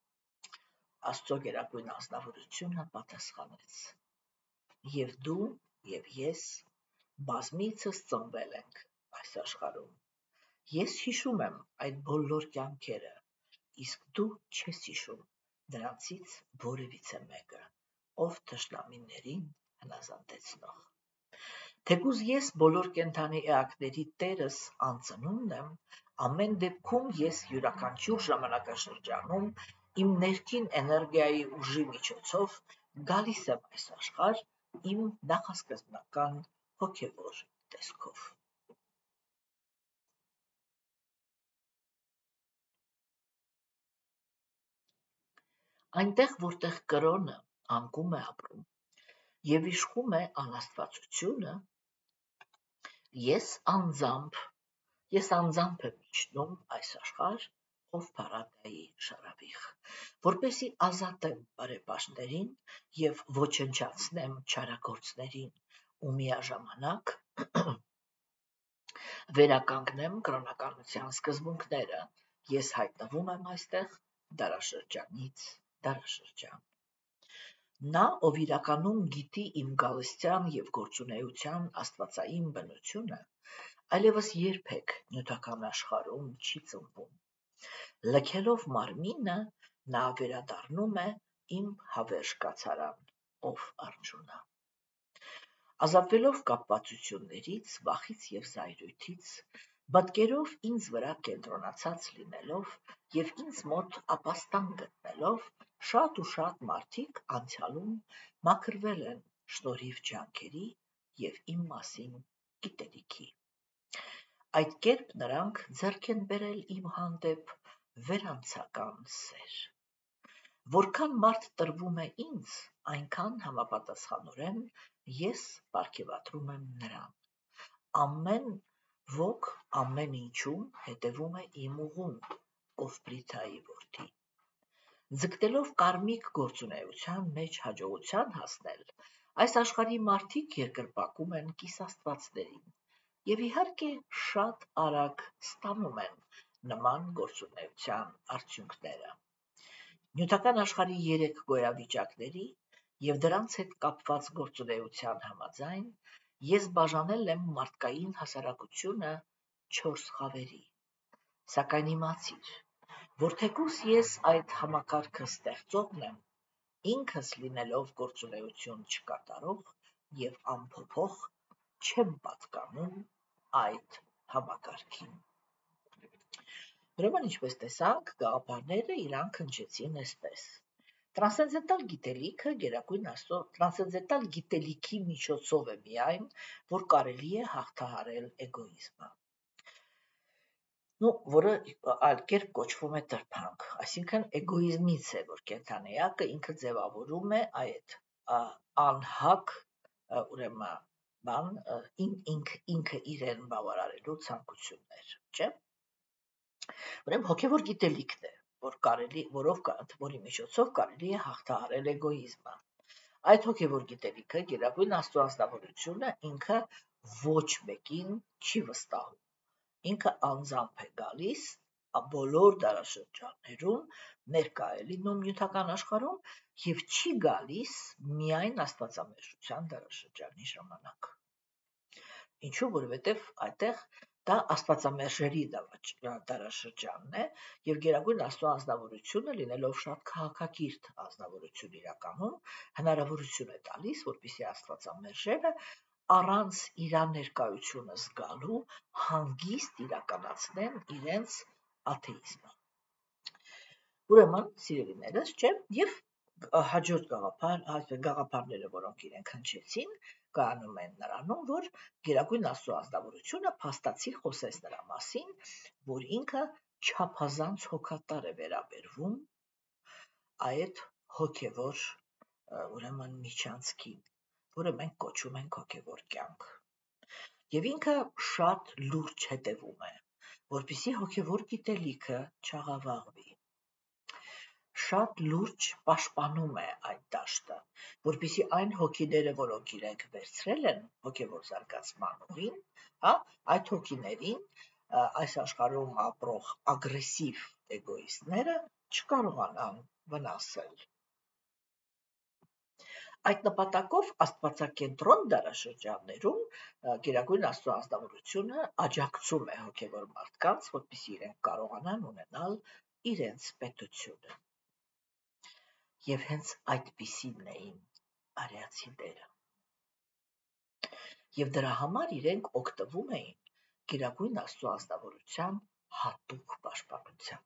Աստծո Գերագույն Անձնավորությունը պատասխանեց. Եվ դու, և ես բազմիցս ծնվել ենք այս աշխարհում։ Ես հիշում եմ այդ բոլոր կյանքերը, իսկ դու չես հիշում դրանցից որևիցե մեկը, ով թշնամիներին հնազանդեցնող։ Թեկուզ ես բոլոր կենդանի էակների տերս անծնունդն եմ, ամեն դեպքում ես յուրաքանչյուր ժամանակաշրջանում իմ ներքին էներգիայի ուժի միջոցով գալիս եմ այս աշխարհ իմ նախասկզբնական հոգևոր տեսքով։ Այնտեղ, որտեղ կրոնը անկում է ապրում եւ իշխում է անաստվածությունը, ես անձամբ ես անձամբ եմ իջնում այս աշխարհ, ով փառատայի շարավիղ, որպեսի ազատեմ բարեպաշտներին եւ ոչնչացնեմ չարագործներին ու միաժամանակ վերականգնեմ կրոնականության սկզբունքները, ես հայտնվում եմ այստեղ դարաշրջանից դարաշրջան։ Նա, ով իրականում գիտի իմ գալստյան եւ գործունեության աստվածային բնությունը, այլևս երբեք նյութական աշխարհում չի ծնվում։ Լքելով մարմինը, նա վերադառնում է իմ հավերժ կացարան, ով Արջունա։ Ազատվելով կապվածություններից, վախից եւ զայրույթից, բատկերով ինձ վրա կենտրոնացած լինելով եւ ինձ մոտ ապաստան գտնելով, շատ ու շատ մարդիկ անցյալում մաքրվել են շնորհիվ ջանքերի եւ իմ մասին գիտելիքի։ Այդ կերպ նրանք ձեռք են բերել իմ հանդեպ վերանցական սեր։ Որքան մարդ տրվում է ինձ, այնքան համապատասխանորեն ես պարգևատրում եմ նրան։ Ամեն ոք ամեն ինչում հետևում է իմ ուղուն, ով Բրիթայի որդի։ Ձգտելով կարմիկ գործունեության մեջ հաջողության հասնել, այս աշխարհի մարդիկ երկրպագում են կիսաստվածներին եւ իհարկե շատ արագ ստանում են նման գործունեության արդյունքները։ Նյութական աշխարհի երեք գոյավիճակների եւ դրանց հետ կապված գործունեության համաձայն ես բաժանել եմ մարդկային հասարակությունը չորս խավերի, սակայն իմացիր, որ թեկուզ ես այդ համակարգը ստեղծողն եմ, ինքս լինելով գործունեություն չկատարող եւ անփոփոխ չեմ պատկանում այդ համակարգին։ Ուրեմն, ինչպես տեսանք, գաղափարները իրանք հնչեցին այսպես. Տրանսցենդենտալ գիտելիքը Գերագույն Աստծո տրանսցենդենտալ գիտելիքի միջոցով է միայն, որ կարելի է հաղթահարել էգոիզմը, որը այլ կերպ կոչվում է տրփանք, այսինքն էգոիզմից է, որ կենդանիակը ինքը ձևավորում է այդ անհակ, ուրեմն բան, ինքը իրեն բավարարելու ցանկություններ, չէ՞։ Ուրեմն հոգևոր գիտելիքն է, որ կարելի, որով որի միջոցով կարելի է հաղթահարել էգոիզմը։ Այդ հոգևոր գիտելիքը Գերագույն Աստծո անձնավորությունը ինքը ոչ մեկին չի վստահում։ Ինքը անձամբ է գալիս բոլոր դարաշրջաններում ներկա է լինում նյութական աշխարհում եւ չի գալիս միայն աստվածամերժության դարաշրջանի ժամանակ։ Ինչու, որովհետեւ այդտեղ դա աստվածամերժերի դարաշրջանն է եւ Գերագույն Աստծո անձնավորությունը, լինելով շատ քաղաքակիրթ անձնավորություն իրականում, հնարավորություն է տալիս, որպեսզի աստվածամերժերը առանց իր ներկայությունը զգալու հանգիստ իրականացնեն իրենց աթեիզմը։ Ուրեմն, սիրելիներս, չէ, եւ հաջորդ գաղափար, գաղափարները, որոնք իրենք հնչեցին, կայանում են նրանում, որ Գերագույն Աստծո անձնավորությունը փաստացի խոսեց նրա մասին, որ ինքը չափազանց հոգատար է վերաբերվում այդ հոգևոր, ուրեմն միջանցքին, որը մենք կոչում ենք հոգևոր կյանք։ Եվ ինքը շատ լուրջ հետևում է, որպեսզի հոգևոր գիտելիքը չաղավաղվի։ Շատ լուրջ պաշտպանում է այդ դաշտը, որպեսզի այն հոգիները, որոնք իրենք վերցրել են հոգևոր զարգացման ուղին, հա, այդ հոգիներին այս աշխարհում ապրող ագրեսիվ էգոիստները չկարողանան վնասել։ Այդ նպատակով աստվածակենտրոն դարաշրջաններում Գերագույն Աստծո անձնավորությունը աջակցում է հոգևոր մարդկանց, որպեսզի իրենք կարողանան ունենալ իրենց պետությունը։ Եվ հենց այդպիսինն էին արիացիները։ Եվ դրա համար իրենք օգտվում էին Գերագույն Աստծո անձնավորության հատուկ պաշտպանությամբ։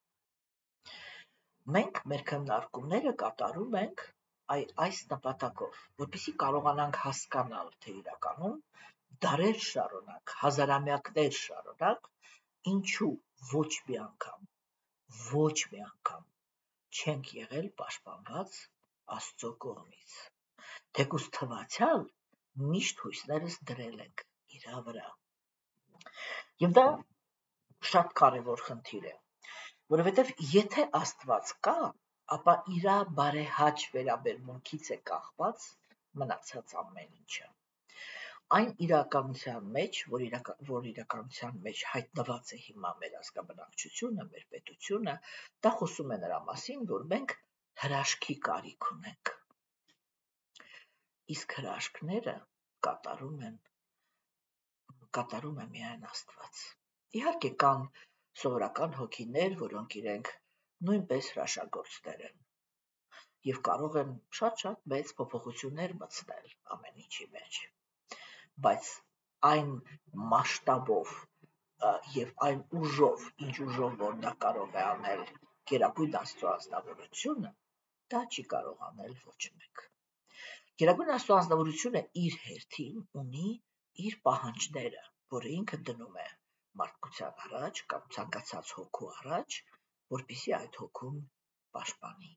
Մենք մեր քննարկումները կատարում ենք այս նպատակով, որպեսզի կարողանանք հասկանալ, թե իրականում դարեր շարունակ, հազարամյակներ շարունակ ինչու ոչ մի անգամ, ոչ մի անգամ չենք եղել պաշտպանված Աստծո կողմից, թեկուզ թվացյալ միշտ հույսներս դրել ենք իրա վրա։ Եվ դա շատ կարևոր խնդիր է, որովհետև եթե Աստված կա, ապա իրա բարեհաճ վերաբերմունքից է կախված մնացած ամեն ինչը։ Այն իրականության մեջ, որ, իրաκα, որ իրականության մեջ հայտնված է հիմա մեր ազգաբնակչությունը, մեր պետությունը, դա խոսում է նրա մասին, որ մենք հրաշքի կարիք ունենք։ Իսկ հրաշքները կատարում են, կատարում է միայն Աստված։ Իհարկե կան սովորական հոգիներ, որոնք իրենք նույնպես հրաշագործներ են և կարող են շատ-շատ մեծ փոփոխություններ մտցնել ամեն ինչի մեջ, բայց այն մասշտաբով և այն ուժով, ինչ ուժով որ դա կարող է անել Գերագույն Աստծո անձնավորությունը, դա չի կարող անել ոչ մեկ։ Գերագույն Աստծո անձնավորությունը իր հերթին ունի իր պահանջները, որը ինքը դնում է մարդկության առաջ կամ ցանկացած հոգու առաջ, որպեսզի այդ հոգուն պաշտպանի։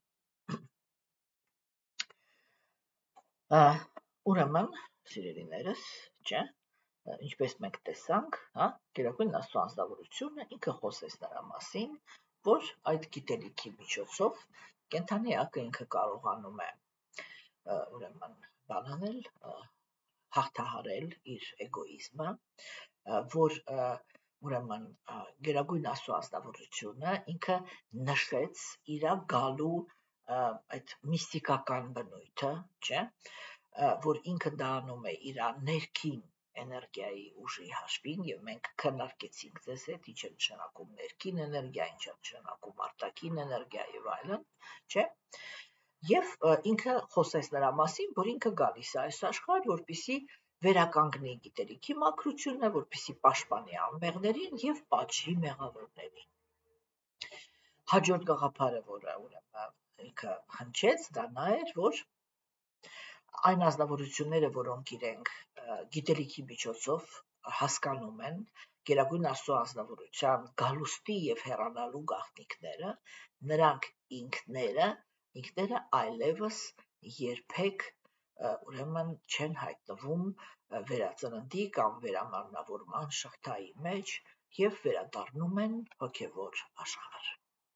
Ուրեմն, սիրելիներս, չէ, ինչպես մենք տեսանք, հա, Գերագույն Աստծո անձնավորությունը ինքը խոսեց նրա մասին, որ այդ գիտելիքի միջոցով կենդանի էակը ինքը կարողանում է ուրեմն բան անել, հաղթահարել իր էգոիզմը, որ ուրեմն Գերագույն Աստծո անձնավորությունը ինքը նշեց իր գալու այդ միստիկական բնույթը, չէ, որ ինքը դա անում է իր ներքին էներգիայի ուժի հաշվին, և մենք քննարկեցինք ձեզ հետ, ինչ է նշանակում ներքին էներգիա, ինչ է նշանակում արտաքին էներգիա և այլն, չէ, և ինքը խոսեց նրա մասին, որ ինքը գալիս է այս աշխարհ, որպեսզի վերականգնի գիտելիքի մաքրությունը, որպեսզի պաշտպանի անմեղներին և պատժի մեղավորներին։ Հաջորդ գաղափարը, որը ուրեմն ինքը հնչեց, դա նա էր, որ այն ազնվորությունները, որոնք իրենք գիտելիքի միջոցով հասկանում են Գերագույն Աստծո անձնավորության գալուստի և հեռանալու գաղտնիքները, նրանք ինքները, ինքները այլևս երբեք ուրեմն չեն հայտնվում վերածննդի կամ վերամանրավորման շղթայի մեջ և վերադառնում են հոգևոր աշխարհ։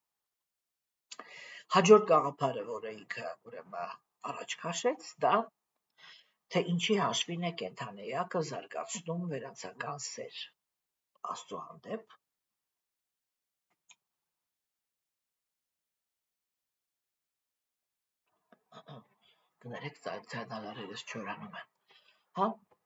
Հաջորդ գաղափարը, որը ինքը ուրեմն առաջ քաշեց, դա թե ինչի հաշվին է կենդանի էակը զարգացնում վերացական սեր Աստծո հանդեպ, կներեք ձայնալարերս չորանում են, հա,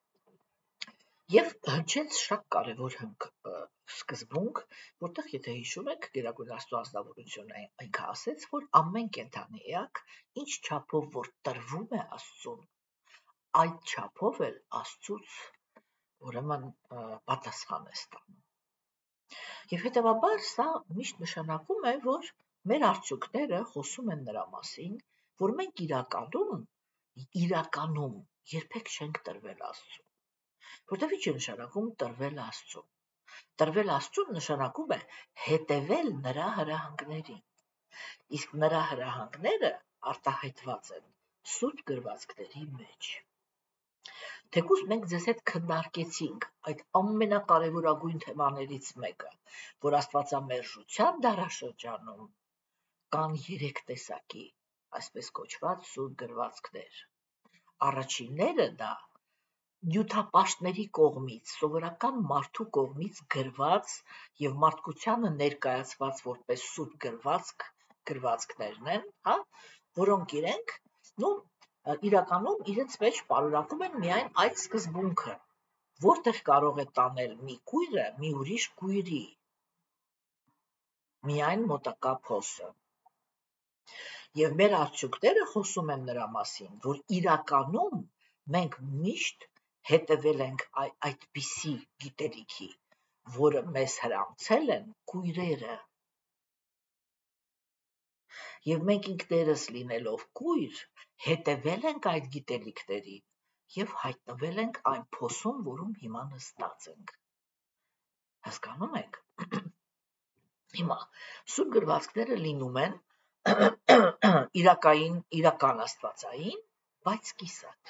և հնչեց շատ կարևոր սկզբունք, որտեղ եթե հիշում եք, Գերագույն Աստծո անձնավորությունը ինքը ասեց, որ ամեն կենդանի էակ ինչ չափով որ տրվում է Աստծուն, այդ չափով էլ Աստծուց ուրեմն պատասխան է ստանում։ Եվ հետևաբար սա միշտ նշանակում է, որ մեր արդյունքները խոսում են նրա մասին, որ մենք իրականում, իրականում երբեք չենք տրվել Աստծուն։ Որտև ինչ է նշանակում տրվել Աստծուն։ Տրվել Աստծուն նշանակում է հետևել նրա հրահանգներին, իսկ նրա հրահանգները արտահայտված են սուրբ գրվածքների մեջ։ Թեկուզ մենք ձեզ հետ քննարկեցինք այդ ամենակարևորագույն թեմաներից մեկը, որ աստվածամերժության դարաշրջանում կան երեք տեսակի, այսպես կոչված սուրբ գրվածքներ։ Առաջինները դա նյութապաշտների կողմից, սովորական մարդու կողմից գրված և մարդկությանը ներկայացված որպես սուրբ գրվածք, գրվածքներն են, հա, որոնք իրենք, նու, իրականում իրենց մեջ պարունակում են միայն այդ սկզբունքը, որտեղ կարող է տանել մի կույրը մի ուրիշ կույրի, միայն մոտակա փոսը։ Եվ մեր արդյունքները խոսում են նրա մասին, որ իրականում մենք միշտ հետևել ենք այդպիսի գիտելիքի, որը մեզ հրամցել են կույրերը։ Եվ մենք ինքներս լինելով կույր, հետևել ենք այդ գիտելիքներին և հայտնվել ենք այն փոսում, որում հիմա նստած ենք։ Հասկանում եք։ Հիմա սուրբ գրվածքները լինում են իրակային, իրական աստվածային, բայց կիսատ։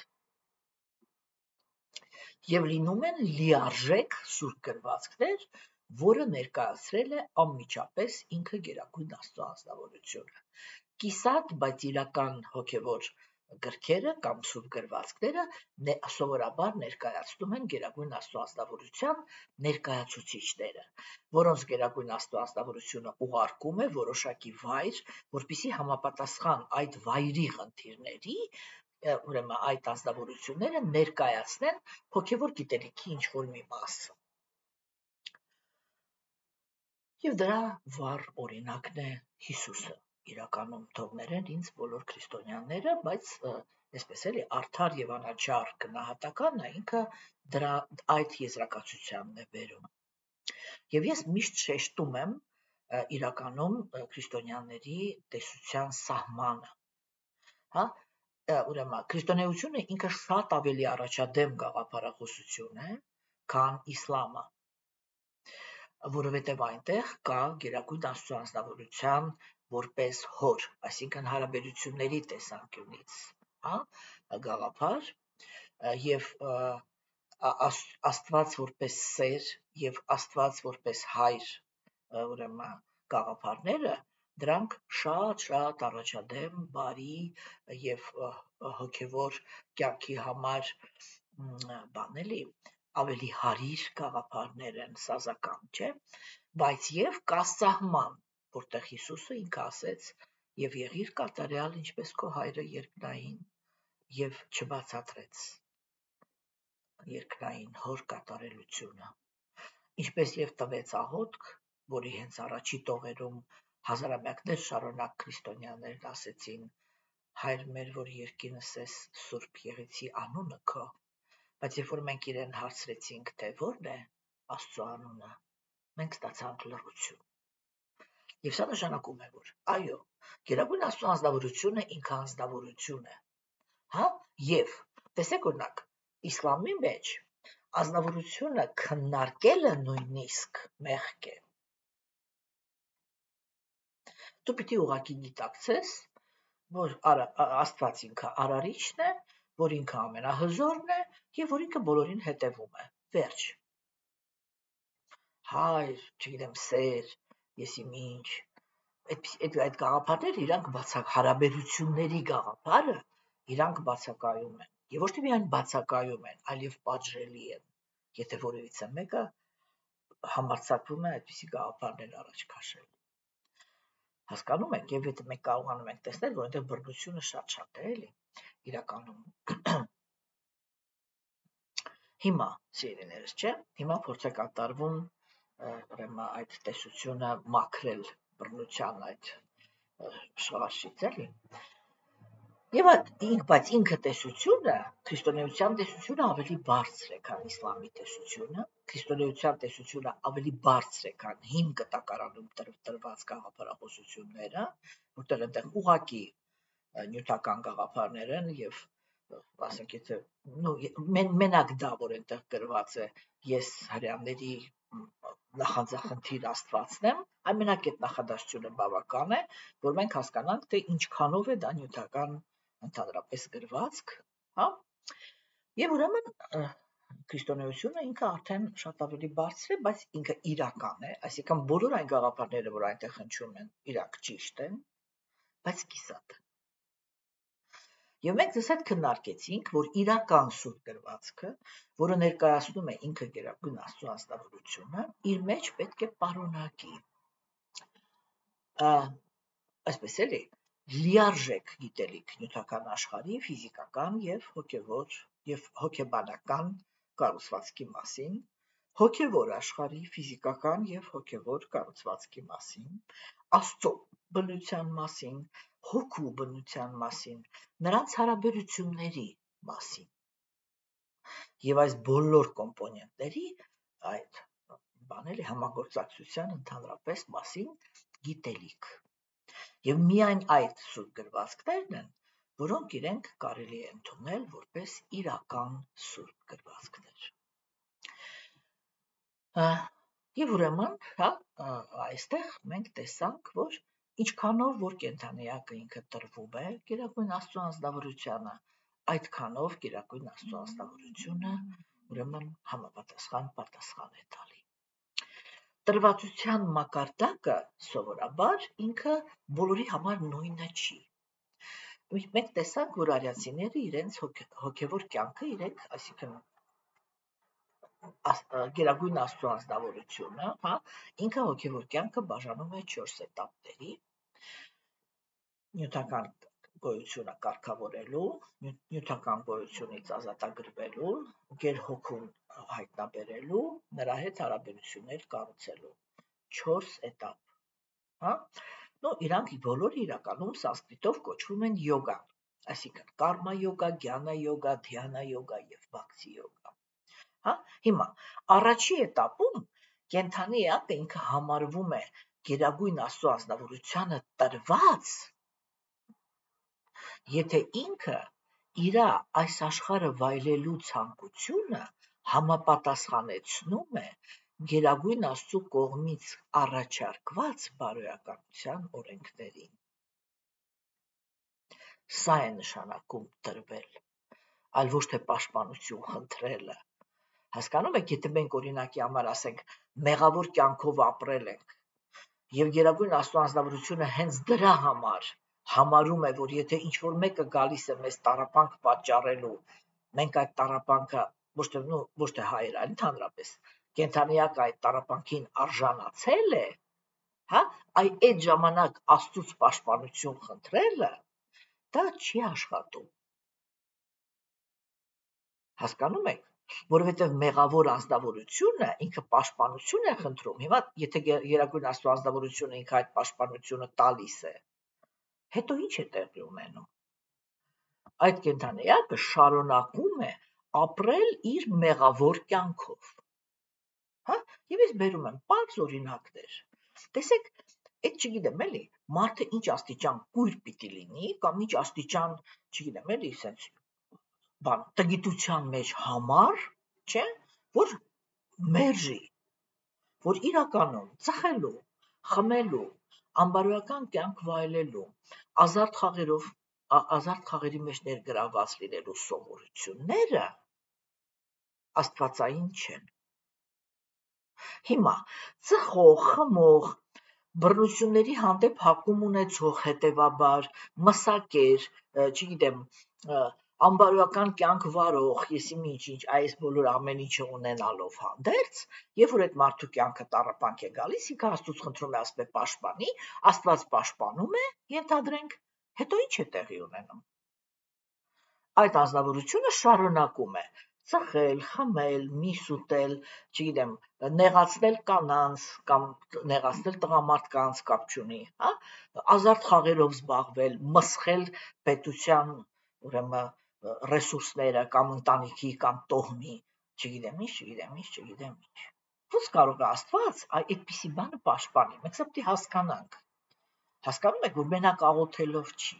Եվ լինում են լիարժեք սուրբ գրվածքներ, որը ներկայացրել է անմիջապես ինքը Գերագույն Աստծո անձնավորությունը։ Կիսատ, բայց իրական հոգևոր գրքերը կամ սուրբ գրվածքները սովորաբար ներկայացնում են Գերագույն Աստծո անձնավորության ներկայացուցիչները, որոնց Գերագույն Աստծո անձնավորությունը ուղարկում է որոշակի վայր, որպեսզի համապատասխան այդ վայրի խնդիրների, ուրեմն այդ անձնավորությունները ներկայացնեն հոգևոր գիտելիքի ինչ-որ մի մասը։ Եվ դրա վառ օրինակն է Հիսուսը։ Իրականում թողներեն ինձ բոլոր քրիստոնյաները, բայց այսպես էլի արդար եւ անաչառ գնահատականն ինքը դրա այդ եզրակացությանն է բերում։ Եվ ես միշտ շեշտում եմ իրականում քրիստոնյաների տեսության սահմանը, հա, ուրեմն քրիստոնեությունը ինքը շատ ավելի առաջադեմ գաղափարախոսություն է, քան իսլամը, որովհետև այնտեղ կա Գերագույն Աստծո անձնավորության որպես հոր, այսինքն հարաբերությունների տեսանկյունից, հա, գաղափար եւ Աստված որպես սեր եւ Աստված որպես հայր, ուրեմն գաղափարները դրանք շատ-շատ առաջադեմ, բարի եւ հոգևոր կյանքի համար բան էլի ավելի հարիր գաղափարներ են, սազական, չէ՞, բայց եւ կա սահման, որտեղ Հիսուսը ինքը ասեց եւ եղիր կատարյալ, ինչպես քո հայրը երկնային, եւ չբացատրեց երկնային հոր կատարելությունը, ինչպես եւ տվեց աղոթք, որի հենց առաջի տողերում հազարամյակներ շարունակ քրիստոնյաներն ասեցին. հայր մեր, որ երկինս ես, սուրբ եղեցի անունը քո, բայց երբ որ մենք իրեն հարցրեցինք, թե ո՞րն է Աստծո անունը, մենք ստացանք լռություն։ Եվ սա նշանակում է, որ այո, Գերագույն Աստծո անձնավորությունը ինքը անձնավորություն է, հա, եւ տեսեք օրինակ, իսլամի մեջ անձնավորությունը քննարկելը նույնիսկ մեղք է։ Դու պիտի ուղղակի գիտակցես, որ Աստված ինքը արարիչն է, որ ինքը ամենահզորն է եւ որ ինքը բոլորին հետևում է։ Վերջ։ Հայր, չգիտեմ, սեր, ես իմ ինչ, այդ այդ գաղափարները իրանք բացակ հարաբերությունների գաղափարը իրանք բացակայում են։ Եվ ոչ թե միայն բացակայում են, այլև պատժելի են, եթե որևիցե մեկը համարձակվում է այդպիսի գաղափարներ առաջ քաշել։ Հասկանում եք, եւ եթե մենք կարողանում ենք տեսնել, որ այնտեղ բռնությունը շատ-շատ է, էլի, իրականում։ Հիմա, սիրելիներս, չէ, հիմա փորձ է կատարվում ուրեմն այդ տեսությունը մաքրել բռնության այդ շղարշից, էլի։ Եվ բայց ինքը տեսությունը, քրիստոնեության տեսությունը ավելի բարձր է, քան իսլամի տեսությունը, քրիստոնեության տեսությունը ավելի բարձր է, քան հին կտակարանում տրված գաղափարախոսությունները, որտեղ այնտեղ ուղղակի նյութական գաղափարներ են եւ ասենք եթե նո մենակ դա որ այնտեղ գրված է ես հрьяաների նախանձախնդիր Աստվածն եմ, ամենակ այդ նախադասությունը բավական է, որ մենք հասկանանք, թե ինչքանով է դա նյութական ընդհանրապես գրվածք, հա, եւ ուրեմն քրիստոնեությունը ինքը արդեն շատ ավելի բարձր է, բայց ինքը իրական է, այսինքն բոլոր այն գաղափարները, որ այնտեղ հնչում են, իրանք ճիշտ են, բայց կիսատ են։ Եվ մենք դες հետ քննարկեցինք, որ իրական սուրբ գրվածքը, որը ներկայացնում է ինքը Գերագույն Աստծո անձնավորությունը, իր մեջ պետք է պարունակի այսպես էլի լիարժեք գիտելիք նյութական աշխարհի ֆիզիկական եւ հոգեվոր եւ հոգեբանական կառուցվածքի մասին, հոգեվոր աշխարհի ֆիզիկական եւ հոգեվոր կառուցվածքի մասին, Աստծո բնության մասին, հոգու բնության մասին, նրանց հարաբերությունների մասին։ Եվ այս բոլոր կոմպոնենտների այդ բաների համագործակցության ընդհանրապես մասին գիտելիք։ Եվ միայն այդ սուրբ գրվածքներն են, որոնք իրենք կարելի է ընդունել որպես իրական սուրբ գրվածքներ։ Եվ ուրեմն, հա, այստեղ մենք տեսանք, որ Ինչքանով որ կենդանիակը ինքը տրվում է գերագույն Աստծո անձնավորությանը, այդքանով գերագույն Աստծո անձնավորությունը ուրեմն համապատասխան պատասխան է տալի։ Տրվածության մակարդակը սովորաբար ինքը բոլորի համար նույնը չի։ Մենք տեսանք, որ արիացիները իրենց հոգևոր կյանքը իրենք, այսինքն գերագույն Աստծո անձնավորությունը, հա, ինքը հոգևոր կյանքը բաժանում է չորս էտապների. նյութական գոյությունը կարգավորելու, նյութական գոյությունից ազատագրվելու, գերհոգուն հայտնաբերելու, նրա հետ հարաբերություններ կառուցելու։ չորս էտապ, հա։ Նո, իրանք բոլորը իրականում սանսկրիտով կոչվում են յոգա, այսինքն կարմա յոգա, գյանա յոգա, դհյանա յոգա եւ բhakti յոգա։ Հա, հիմա առաջի էտապում կենդանի էակը ինքը համարվում է գերագույն Աստծո անձնավորությանը տրված, եթե ինքը իր այս աշխարհը վայելելու ցանկությունը համապատասխանեցնում է գերագույն Աստծո կողմից առաջարկված բարոյականության օրենքներին։ Սա է նշանակում տրվել, այլ ոչ թե պաշտպանություն խնդրելը։ Հասկանում եք, եթե մենք օրինակի համար ասենք մեղավոր կյանքով ապրել ենք եւ գերագույն Աստծո անձնավորությունը հենց դրա համար համարում է, որ եթե ինչ-որ մեկը գալիս է մեզ տառապանք պատճառելու, մենք այդ տառապանքը ոչ թե նո ոչ թե հայր, այլ ընդհանրապես կենդանիակը այդ տառապանքին արժանացել է, հա, այ այդ ժամանակ Աստծուց պաշտպանություն խնդրելը դա չի աշխատում։ Հասկանում եք, որովհետև մեղավոր անձնավորությունը ինքը պաշտպանություն է խնդրում։ Հիմա եթե գերագույն Աստծո անձնավորությունը ինքը այդ պաշտպանությունը տալիս է, հետո ինչ է տեղի ունենում։ Այդ կենդանիակը շարունակում է ապրել իր մեղավոր կյանքով։ Հա, եւ ես բերում եմ պարզ օրինակներ։ Տեսեք, այդ չգիտեմ էլի, մարդը ինչ աստիճան կույր պիտի լինի կամ ինչ աստիճան, չգիտեմ էլի, sense բան, տգիտության մեջ համար, չէ, որ մերժի, որ իրականում ծխելու, խմելու, անբարոյական կյանք վայելելու, ազարտ խաղերով, ազարտ խաղերի մեջ ներգրավված լինելու սովորությունները աստվածային չեն։ Հիմա ծխող, խմող, բռնությունների հանդեպ հակում ունեցող, հետևաբար մսակեր, չգիտեմ, անբարոյական կյանք վարող, եսի ինչ-ինչ, այս բոլոր ամեն ինչը ունենալով հանդերձ, երբ որ այդ մարդու կյանքը տառապանք է գալիս, ինքը Աստծուց խնդրում է ասպե պաշտպանի, Աստված պաշտպանում է, ենթադրենք, հետո ինչ է տեղի ունենում։ Այդ անձնավորությունը շարունակում է ծխել, խմել, միս ուտել, չգիտեմ, նեղացնել կանանց կամ նեղացնել տղամարդկանց կապ չունի, հա, ազարտ խաղերով զբաղվել, մսխել պետության, ուրեմն ռեսուրսները կամ ընտանիքի կամ տոհմի, չգիտեմ ինչ, չգիտեմ ինչ, չգիտեմ ինչ։ Ո՞ց կարող է Աստված այդպիսի բանը պաշտպանի։ Մենք սա պետք է հասկանանք։ Հասկանում եք, որ մենակ աղոթելով չի։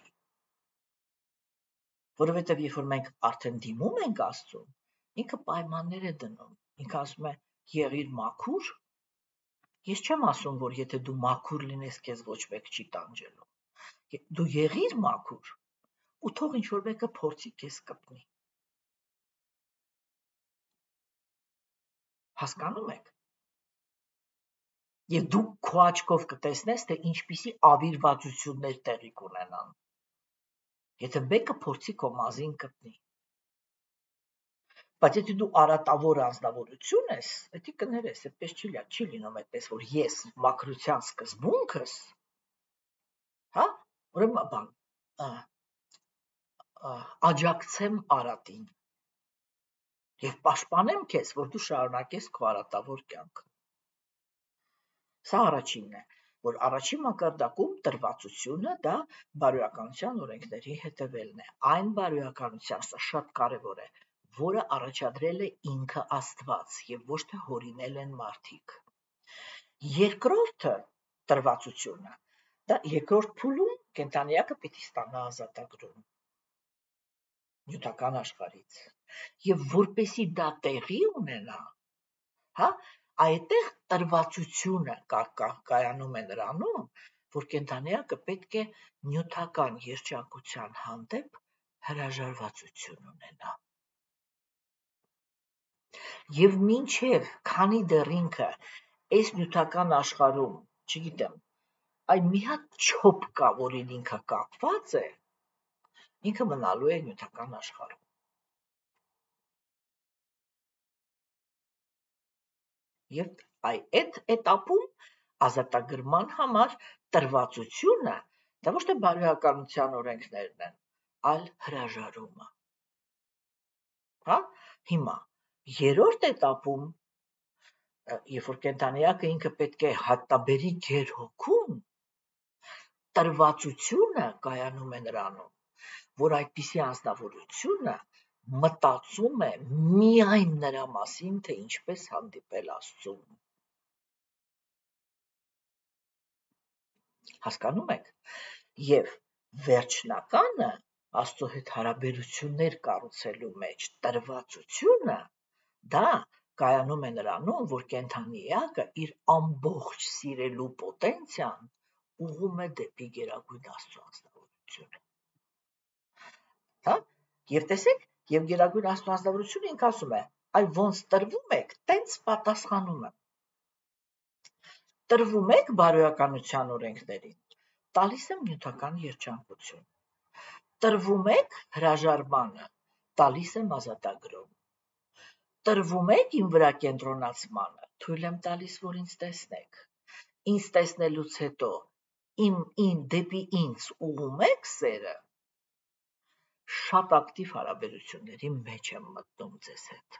Որովհետև երբ որ մենք արդեն դիմում ենք Աստծուն, ինքը պայմաններ է դնում։ Ինքը ասում է՝ եղիր մաքուր։ Ես չեմ ասում, որ եթե դու մաքուր լինես, քեզ ոչ մեկ չի տանջելու։ Դու եղիր մաքուր, ու թող ինչ-որ մեկը փորձի քեզ կպնի։ Հասկանում եք։ Եվ դու քո աչքով կտեսնես, թե ինչպիսի ավիրվածություններ տեղի կունենան։ Եթե մեկը փորձի քո մազին կպնի։ Բայց եթե դու արատավոր անձնավորություն ես, դա կներես, այդպես չի, չի լինում այդպես, որ ես մաքրության սկզբունքս, հա, ուրեմն բան, աջակցեմ արատին եւ պաշտպանեմ քեզ, որ դու շարունակես քո արատավոր կյանքը։ Սա առաջինն է, որ առաջին մակարդակում տրվածությունը դա բարոյականության օրենքների հետևելն է։ Այն բարոյականության, սա շատ կարևոր է, որը առաջադրել է ինքը Աստված եւ ոչ թե հորինել են մարդիկ։ Երկրորդը տրվածությունը, դա երկրորդ փուլում կենդանիակը պիտի ստանա ազատագրում նյութական աշխարհից։ Եվ որպեսի դա տեղի ունենա, հա, այդտեղ տրվածությունը կայանում է նրանում, որ կենդանիակը պետք է նյութական երջանկության հանդեպ հրաժարվածություն ունենա։ Եվ մինչև քանի դեռ ինքը այս նյութական աշխարհում, չգիտեմ, այն մի հատ չոփ կա, որին ինքը կապված է, ինքը մնալու է նյութական աշխարհում։ Եվ այդ этаպում ազատագրման համար տրվածությունը դա ոչ թե բարոյականության օրենքներն են, այլ հրաժարումը։ Հա? Հիմա երրորդ этаպում, երբ որ կենդանիակը ինքը պետք է հատաբերի գերհոգուն, տրվածությունը կայանում է նրանում, որ այդպիսի անձնավորությունը մտածում է միայն նրա մասին, թե ինչպես հանդիպել Աստծուն։ Հասկանում եք։ Եվ վերջնականը Աստծո հետ հարաբերություններ կառուցելու մեջ տրվածությունը դա կայանում է նրանում, որ կենդանիակը իր ամբողջ սիրելու պոտենցիան ուղղում է դեպի գերագույն Աստծո անձնավորությունը։ Հա? Եվ տեսեք, եւ գերագույն Աստծո անձնավորությունը ինքը ասում է, այ ոնց տրվում եք, տենց պատասխանում եմ։ Տրվում եք բարոյականության օրենքներին, տալիս եմ նյութական երջանկություն։ Տրվում եք հրաժարմանը, տալիս եմ ազատագրում։ Տրվում եք իմ վրա կենտրոնացմանը, թույլ եմ տալիս, որ ինձ տեսնեք։ Ինձ տեսնելուց հետո իմ ին դեպի ինձ ուղում եք սերը, շատ ակտիվ հարաբերությունների մեջ եմ մտնում ձեզ հետ։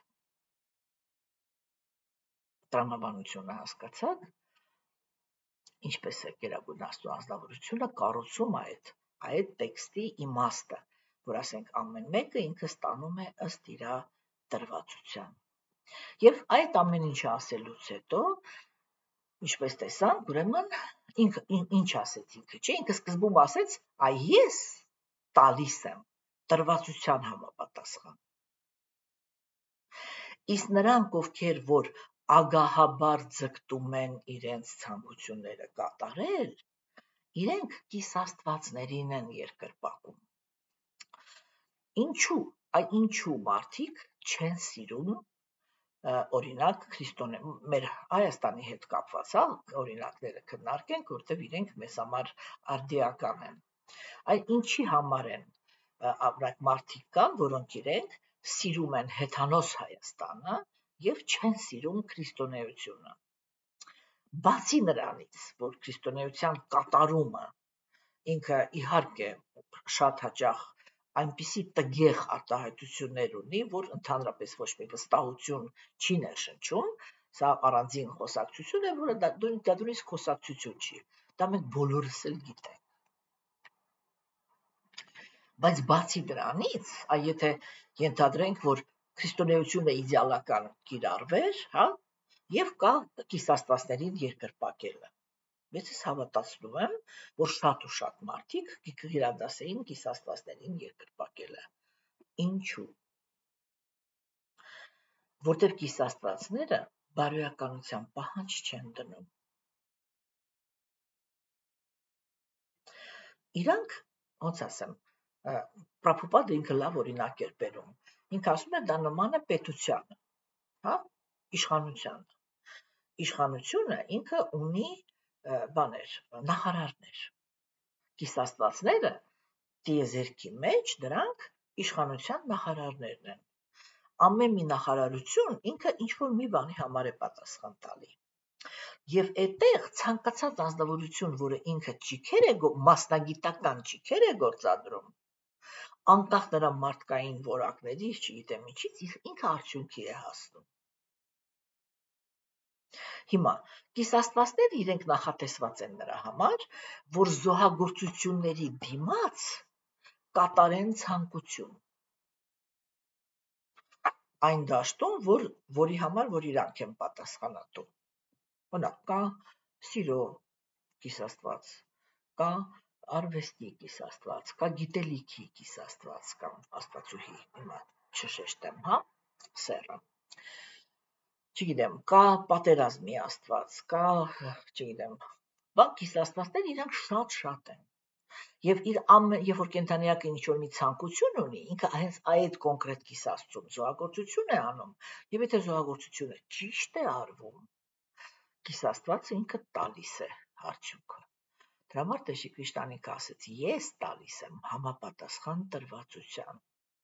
Տրամաբանությունը հասկացաք, ինչպես է գերագույն Աստծո անձնավորությունը կառուցում այդ այդ տեքստի իմաստը, որ ասենք ամեն մեկը ինքը ստանում է ըստ իր տրվածության։ Եվ այդ ամեն ինչը ասելուց հետո, ինչպես տեսանք, ուրեմն ինքը ինչ ասեց ինքը, չէ, ինքը սկզբում ասեց, այ ես տալիս եմ տրվածության համապատասխան։ Իսկ նրանք, ովքեր որ ագահաբար ձգտում են իրենց ցանկությունները կատարել, իրենք կիսաստվածներին են երկրպագում։ Ինչու, այ ինչու մարդիկ չեն սիրում, օրինակ քրիստոնե մեր Հայաստանի հետ կապված, հա, օրինակները քննարկենք, որտեղ իրենք մեզ համար արդիական են։ Այ ինչի համար են ապրակ մարդիկ կան, որոնք իրենք սիրում են հեթանոս Հայաստանը եւ չեն սիրում քրիստոնեությունը։ Բացի նրանից, որ քրիստոնեության կատարումը ինքը իհարկե շատ հաճախ այնպիսի տգեղ արտահայտություններ ունի, որ ընդհանրապես ոչ մի վստահություն չի ներշնչում, սա առանձին խոսակցություն է, որը դա նույնիսկ խոսակցություն չի։ Դա մենք բոլորս էլ գիտենք։ Բայց բացի դրանից, այ եթե ենթադրենք, որ քրիստոնեությունը իդեալական կիրառվեր, հա, եւ կա կիսաստվածներին երկրպագելը։ Ես հավատացնում եմ, որ շատ ու շատ մարդիկ կիրադասեին կիսաստվածներին երկրպագելը։ Ինչու՞։ Որտեղ կիսաստվածները բարոյականության պահանջ չեն դնում։ Իրանք, ոնց ասեմ, Պրաբհուպադը ինքը լավ օրինակ էր բերում։ Ինքը ասում է դա նման է պետությանը, հա, իշխանությանը։ Իշխանությունը ինքը ունի բաներ, նախարարներ։ Կիսաստվածները տիեզերքի մեջ դրանք իշխանության նախարարներն են։ Ամեն մի նախարարություն ինքը ինչ-որ մի բանի համար է պատասխան տալի։ Եվ այդտեղ ցանկացած անձնավորություն, որը ինքը ճիքեր է մասնագիտական ճիքեր է գործադրում, անկախ նրա մարդկային որակներից, չգիտեմ ինչից, ինքը արդյունքի է հասնում։ Հիմա կիսաստվածները իրենք նախատեսված են նրա համար, որ զոհագործությունների դիմաց կատարեն ցանկություն։ Այն դաշտում, որ որի համար որ իրանք են պատասխանատու։ Օրինակ, կա սիրո կիսաստված, կա արվեստի կիսաստված, կա գիտելիքի կիսաստված, կա աստվածուհի, հիմա չշեշտեմ, հա, սեռը։ Չգիտեմ, կա պատերազմի աստված, կա, չգիտեմ, բա կիսաստվածները իրանք շատ-շատ են։ Եվ իր ամեն երբ որ կենդանիակը ինչ-որ մի ցանկություն ունի, ինքը հենց այդ կոնկրետ կիսաստծում զոհագործություն է անում, եւ եթե զոհագործությունը ճիշտ է արվում, կիսաստվածը ինքը տալիս է արդյունքը։ Դրա համար Տեր Քրիստոնյանը ասաց. ես տալիս եմ համապատասխան տրվածության։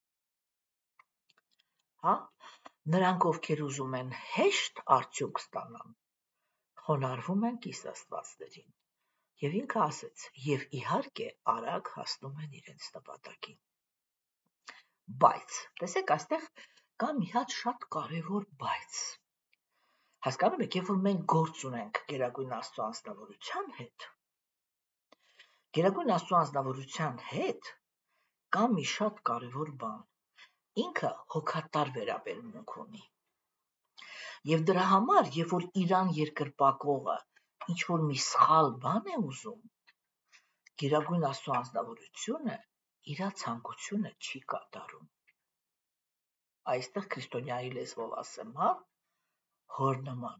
Հա, նրանք, ովքեր ուզում են հեշտ արդյունք ստանան, խոնարհվում են կիսաստվածներին։ Եվ ինքը ասեց, եւ իհարկե արագ հասնում են իրենց նպատակին։ Բայց, տեսեք, այստեղ կա մի հատ շատ կարևոր բայց։ Հասկանում եք, երբ որ մենք գործ ունենք Գերագույն Աստծո անձնավորության հետ, Գերագույն Աստծո անձնավորության հետ կա մի շատ կարևոր բան։ Ինքը հոգատար վերաբերմունք ունի։ Եվ դրա համար, երբ որ իրան երկրպագողը ինչ որ մի սխալ բան է ուզում, Գերագույն Աստծո անձնավորությունը իր ցանկությունը չի կատարում։ Այստեղ քրիստոնյայի լեզվով ասեմ, հա, հոր նման,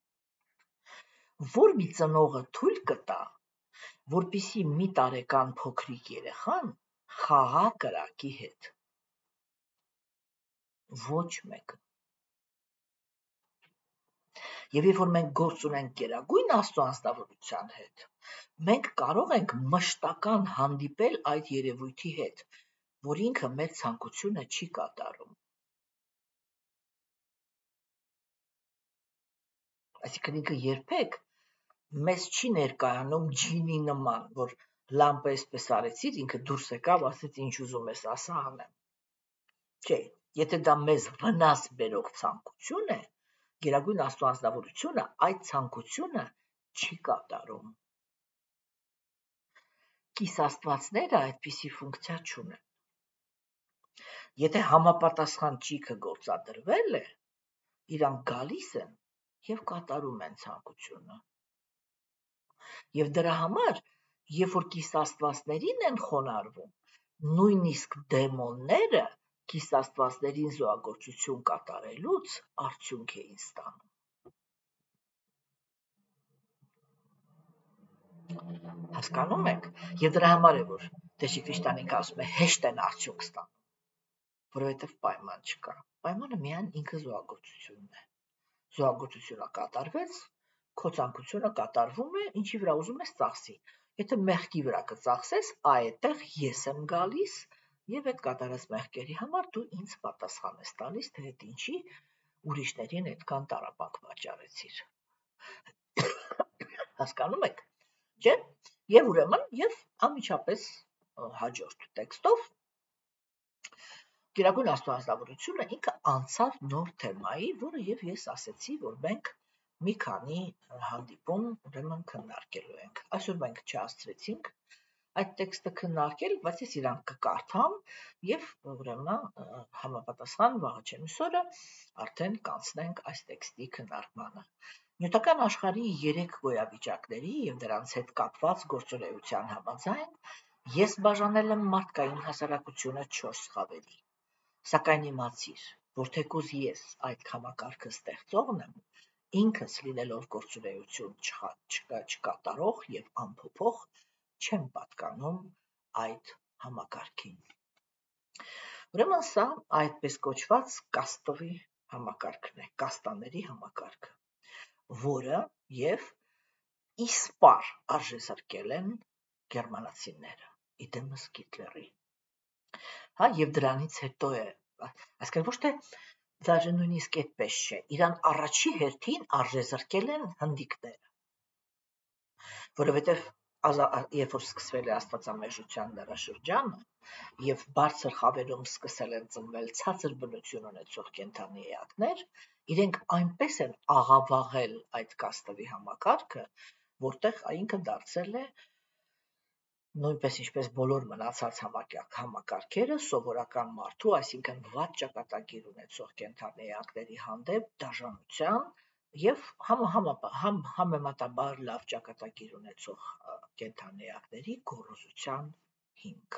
որ մի ծնողը թույլ կտա, որպեսզի մի տարեկան փոքրիկ երեխան խաղա կրակի հետ։ Ոչ մեկը։ Եվ երբ որ մենք գործ ունենք Գերագույն Աստծո անձնավորության հետ, մենք կարող ենք մշտական հանդիպել այդ երևույթի հետ, որ ինքը մեր ցանկությունը չի կատարում։ Այսինքն ինքը երբեք մեզ չի ներկայանում ջինի նման, որ լամպը էսպես արեցիր, ինքը դուրս եկավ, ասեց ինչ ուզում ես, ասա անեմ։ Չէ, եթե դա մեզ վնաս բերող ցանկություն է, Գերագույն Աստծո անձնավորությունը այդ ցանկությունը չի կատարում։ Կիսաստվածները այդպիսի ֆունկցիա չունեն։ Եթե համապատասխան ճիգը գործադրվել է, իրանք գալիս են եւ կատարում են ցանկությունը։ Եվ դրա համար, երբ որ կիսաստվածներին են խոնարհվում, նույնիսկ դեմոնները կիսաստվածներին զոհագործություն կատարելուց արդյունք էին ստանում։ Հասկանում եք, եւ դրա համար է որ Տեր Քրիստոնյանը ասում է հեշտ են արդյունք ստանում, որովհետեւ պայման չկա։ Պայմանը միայն ինքը զոհագործությունն է։ Զոհագործությունը կատարվեց, քո ցանկությունը կատարվում է, ինչի վրա ուզում ես ծախսի։ Եթե մեղքի վրա կծախսես, այդտեղ ես եմ գալիս եւ այդ կատարած մեղքերի համար դու ինձ պատասխան ես տալիս, թե այդ ինչի ուրիշներին այդքան տարապանք պատճառեցիր։ Հասկանում եք, չէ՞։ Եվ ուրեմն, եւ անմիջապես հաջորդ տեքստով Գերագույն Աստծո անձնավորությունը ինքը անցավ նոր թեմայի, որը եւ ես ասեցի, որ մենք մի քանի հանդիպում ուրեմն քննարկելու ենք։ Այսօր մենք չհասցրեցինք այդ տեքստը քննարկել, բայց ես իրանք կկարդամ եւ ուրեմն համապատասխան վաղը չեմիսօրը արդեն կանցնենք այս տեքստի քննարկմանը։ Նյութական աշխարհի երեք գոյավիճակների եւ դրանց հետ կապված գործունեության համաձայն ես բաժանել եմ մարդկային հասարակությունը չորս խավերի։ Սակայն իմացիր, որ թեկուզ ես այդ համակարգը ստեղծողն եմ, ինքս լինելով գործունեություն չկատարող եւ անփոփոխ չեմ պատկանում այդ համակարգին։ Ուրեմն սա այդպես կոչված կաստովի համակարգն է, կաստաների համակարգը, որը եւ իսպար արժեզրկել են գերմանացիները, իդեմս Հիտլերի։ Հա, եւ դրանից հետո է, այսինքն ոչ թե даже նույնիսկ այդպես չէ, իրան առաջի հերթին արժեզրկել են հնդիկները, որովհետեւ երբ որ սկսվել է աստվածամերժության դարաշրջանը եւ բարձր խավերում սկսել են ծնվել ցածր բնություն ունեցող կենդանի էակներ, իրենք այնպես են աղավաղել այդ կաստովի համակարգը, որտեղ ինքը դարձել է նույնպես ինչպես բոլոր մնացած համակարգերը սովորական մարդու, այսինքն վատ ճակատագիր ունեցող կենդանի էակների հանդեպ դաժանության եւ համ համ համեմատաբար լավ ճակատագիր ունեցող կենդանի էակների գոռոզության հիմք,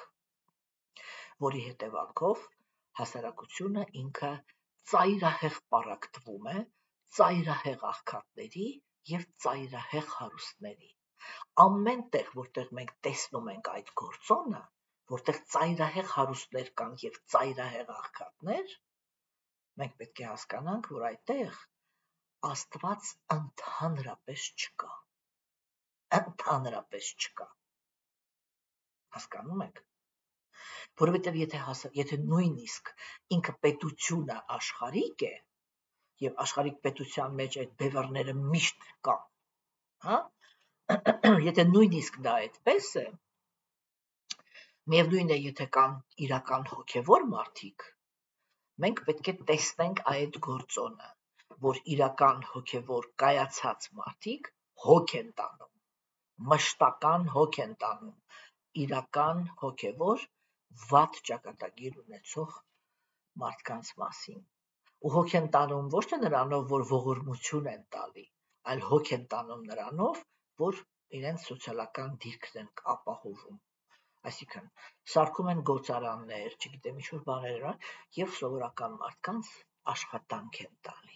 որի հետևանքով հասարակությունը ինքը ծայրահեղ պառակտվում է ծայրահեղ աղքատների եւ ծայրահեղ հարուստների, Ամեն տեղ, որտեղ մենք տեսնում ենք այդ գործոնը, որտեղ ծայրահեղ հարուստներ կան եւ ծայրահեղ աղքատներ, մենք պետք է հասկանանք, որ այդտեղ Աստված ընդհանրապես չկա։ Ընդհանրապես չկա։ Հասկանում եք։ Որովհետև եթե հաս, եթե նույնիսկ ինքը պետությունը աշխարհիկ է, եւ աշխարհիկ պետության մեջ այդ բևեռները միշտ կան, հա? Եթե նույնիսկ դա այդպես է, միևնույն է, եթե կան իրական հոգևոր մարդիկ, մենք պետք է տեսնենք այդ գործոնը, որ իրական հոգևոր կայացած մարդիկ հոգ են տանում, մշտական հոգ են տանում, իրական հոգևոր վատ ճակատագիր ունեցող մարդկանց մասին։ Ու հոգ են տանում ոչ թե նրանով, որ ողորմություն են տալի, այլ հոգ են տանում նրանով, որ իրենց սոցիալական դիրքն են ապահովում։ Այսինքն, սարքում են գործարաններ, չգիտեմ, ինչ-որ բաներ, եւ սովորական մարդկանց աշխատանք են տալի։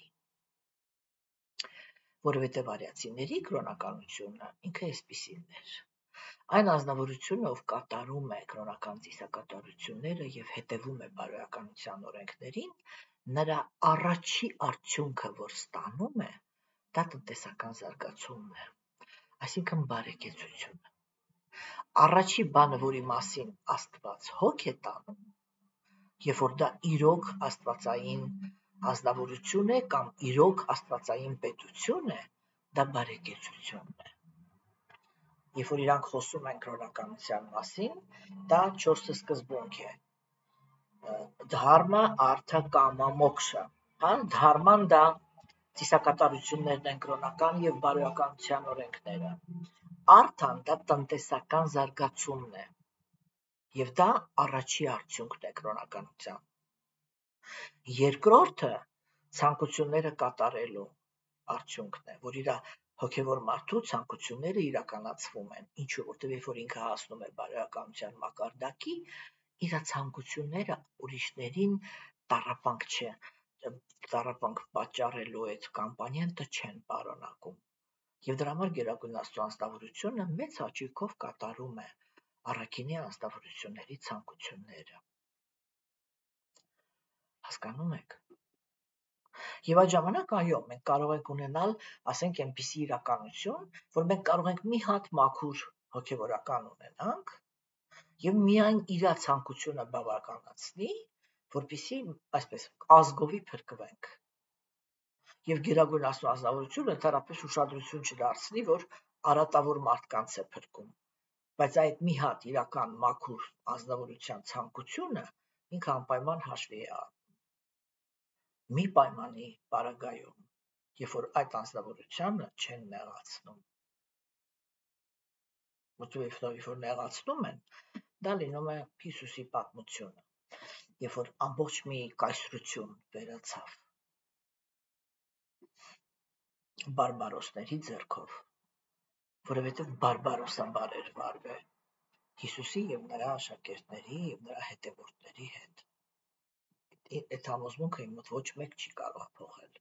Որովհետև արիացիների կրոնականությունը ինքը այսպիսին էր։ Այն ազնվորությունը, ով կատարում է կրոնական ծիսակատարությունները եւ հետևում է բարոյականության օրենքներին, նրա առաջի արդյունքը, որ ստանում է, դա տնտեսական զարգացումն է, այսինքն բարեկեցությունը։ Առաջի բանը, որի մասին Աստված հոգ է տանում, երբ որ դա իրոք աստվածային ազնվորություն է կամ իրոք աստվածային պետություն է, դա բարեկեցությունն է։ Երբ որ իրանք խոսում են կրոնականության մասին, դա չորս սկզբունք է։ Դհարմա, արթա, կամա, մոքշա, հա, դհարման դա ծիսակատարություններն են կրոնական եւ բարոյականության օրենքները։ Արթան դա տնտեսական զարգացումն է։ Եվ դա առաջի արդյունքն է կրոնականության։ Երկրորդը ցանկությունները կատարելու արդյունքն է, որ իր հոգևոր մարդու ցանկությունները իրականացվում են, ինչու որտեղ երբ որ ինքը հասնում է բարոյականության մակարդակի, իր ցանկությունները ուրիշներին տառապանք չէ, տառապանք պատճառելու այդ կամպանիանտը չեն պարունակում։ Եվ դրա համար գերագույն Աստծո անձնավորությունը մեծ հաճույքով կատարում է առաքինի անձնավորությունների ցանկությունները։ Հասկանում եք։ Եվ այդ ժամանակ, այո, մենք կարող ենք ունենալ, ասենք, այնպիսի իրականություն, որ մենք կարող ենք մի հատ մաքուր հոգևորական ունենանք եւ միայն իր ցանկությունը բավականացնի, որպեսզի, այսպես, ազգովի փրկվենք։ Եվ գերագույն Աստծո անձնավորությունը ընդհանրապես ուշադրություն չդարձնի, որ արատավոր մարդկանց է փրկում, բայց այդ մի հատ իրական մաքուր անձնավորության ցանկությունը ինքը անպայման հաշվի է առնում։ Մի պայմանի պարագայում, երբ որ այդ անձնավորությանը չեն նեղացնում։ Որտեղ երբ որ նեղացնում են, դա լինում է Հիսուսի պատմությունը, երբ որ ամբողջ մի կայսրություն վերացավ բարբարոսների ձեռքով, որովհետև բարբարոսաբար էր վարվել Հիսուսի եւ նրա աշակերտների եւ նրա հետևորդների հետ։ Այդ համոզմունքը իմ մոտ ոչ մեկ չի կարող փոխել։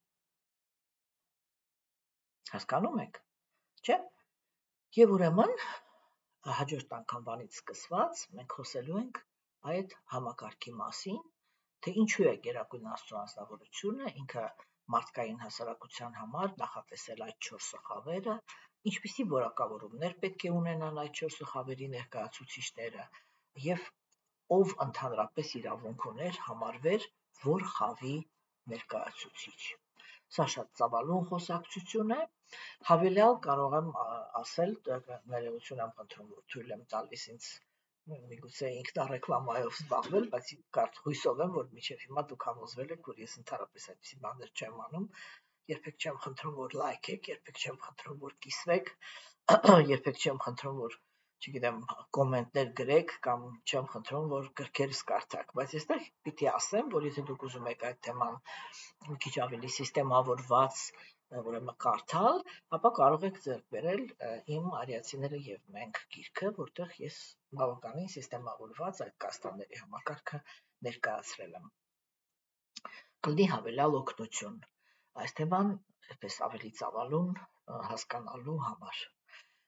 Հասկանում եք, չէ՞։ Եվ ուրեմն հաջորդ անգամվանից սկսված մենք խոսելու ենք այդ համակարգի մասին, թե ինչու է գերագույն Աստծո անձնավորությունը ինքը մարդկային հասարակության համար նախատեսել այդ չորս խավերը, ինչպիսի որակավորումներ պետք է ունենան այդ չորս խավերի ներկայացուցիչները եւ ով ընդհանրապես իրավունք ուներ համարվեր որ խավի ներկայացուցիչ։ Սա շատ ծավալուն խոսակցություն է, հավելյալ կարող եմ ասել, ներողություն եմ խնդրում, որ թույլ եմ տալիս ինձ միգուցե ինքնառեկլամայով զբաղվել, բայց կարդ հույսով եմ, որ մինչև հիմա դուք համոզվել եք, որ ես ընդհանրապես այդպիսի բաներ չեմ անում, երբեք չեմ խնդրում, որ լայքեք, երբեք չեմ խնդրում, որ կիսվեք, երբեք չեմ խնդրում, որ չգիտեմ, կոմենտներ գրեք կամ չեմ խնդրում, որ գրքերս կարդաք, բայց այստեղ պիտի ասեմ, որ եթե դուք ուզում եք այդ թեման մի քիչ ավելի սիստեմավորված, ուրեմն կարդալ, ապա կարող եք ձեռք բերել իմ արիացիները եւ մենք գիրքը, որտեղ ես բավականին սիստեմավորված այդ կաստանների համակարգը ներկայացրել եմ։ Կլինի հավելյալ օգնություն այս թեման այսպես ավելի ծավալուն հասկանալու համար։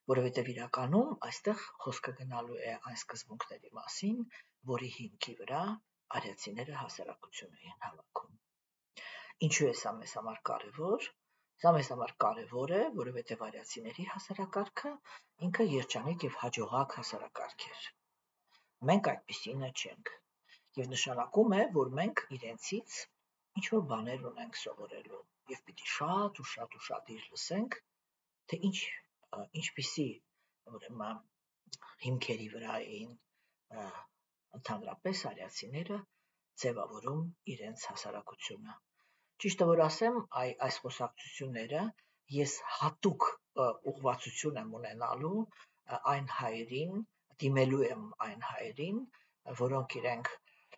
որովհետև իրականում այստեղ խոսքը գնալու է այն սկզբունքների մասին, որի հիմքի վրա արիացիները հասարակություն էին հավաքում։ Ինչու է սա մեզ համար կարևոր։ Սա մեզ համար կարևոր է, որովհետև արիացիների հասարակարգը ինքը երջանիկ եւ հաջողակ հասարակարգ էր։ Մենք այդպիսինը չենք, եւ նշանակում է, որ մենք իրենցից ինչ-որ բաներ ունենք սովորելու եւ պիտի շատ ու շատ ու շատիր լսենք, թե ինչ ինչպիսի ուրեմն հիմքերի վրա էին ընդհանրապես արիացիները ձևավորում իրենց հասարակությունը։ Ճիշտը որ ասեմ, այ այս խոսակցությունները ես հատուկ ուղղվածություն եմ ունենալու այն հայերին, դիմելու եմ այն հայերին, որոնք իրենք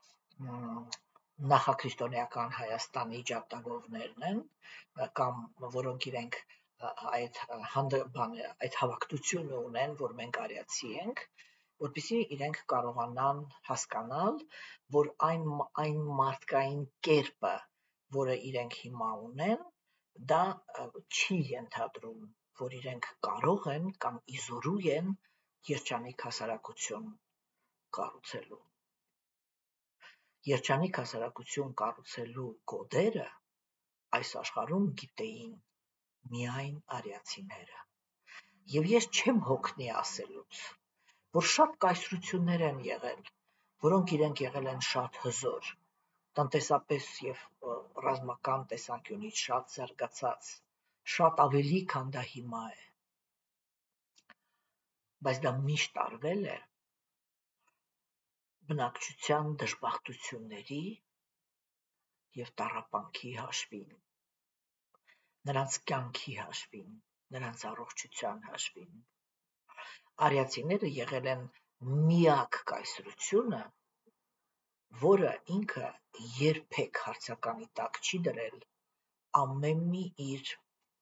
նախաքրիստոնեական Հայաստանի ջատագովներն են, կամ որոնք իրենք այդ բանը, այդ հավակնությունը ունեն, որ մենք արիացի ենք, որպեսզի իրենք կարողանան հասկանալ, որ այն այն մարդկային կերպը, որը իրենք հիմա ունեն, դա չի ենթադրում, որ իրենք կարող են կամ իզորու են երջանիկ հասարակություն կառուցելու։ Երջանիկ հասարակություն կառուցելու կոդերը այս աշխարհում գիտեին միայն արիացիները։ Եվ ես չեմ հոգնի ասելուց, որ շատ կայսրություններ են եղել, որոնք իրենք եղել են շատ հզոր, տնտեսապես եւ ռազմական տեսանկյունից շատ զարգացած, շատ ավելի, քան դա հիմա է, բայց դա միշտ արվել է բնակչության դժբախտությունների եւ տառապանքի հաշվին, նրանց կյանքի հաշվին, նրանց առողջության հաշվին։ Արիացիները եղել են միակ կայսրությունը, որը ինքը երբեք հարցականի տակ չի դրել ամեն մի իր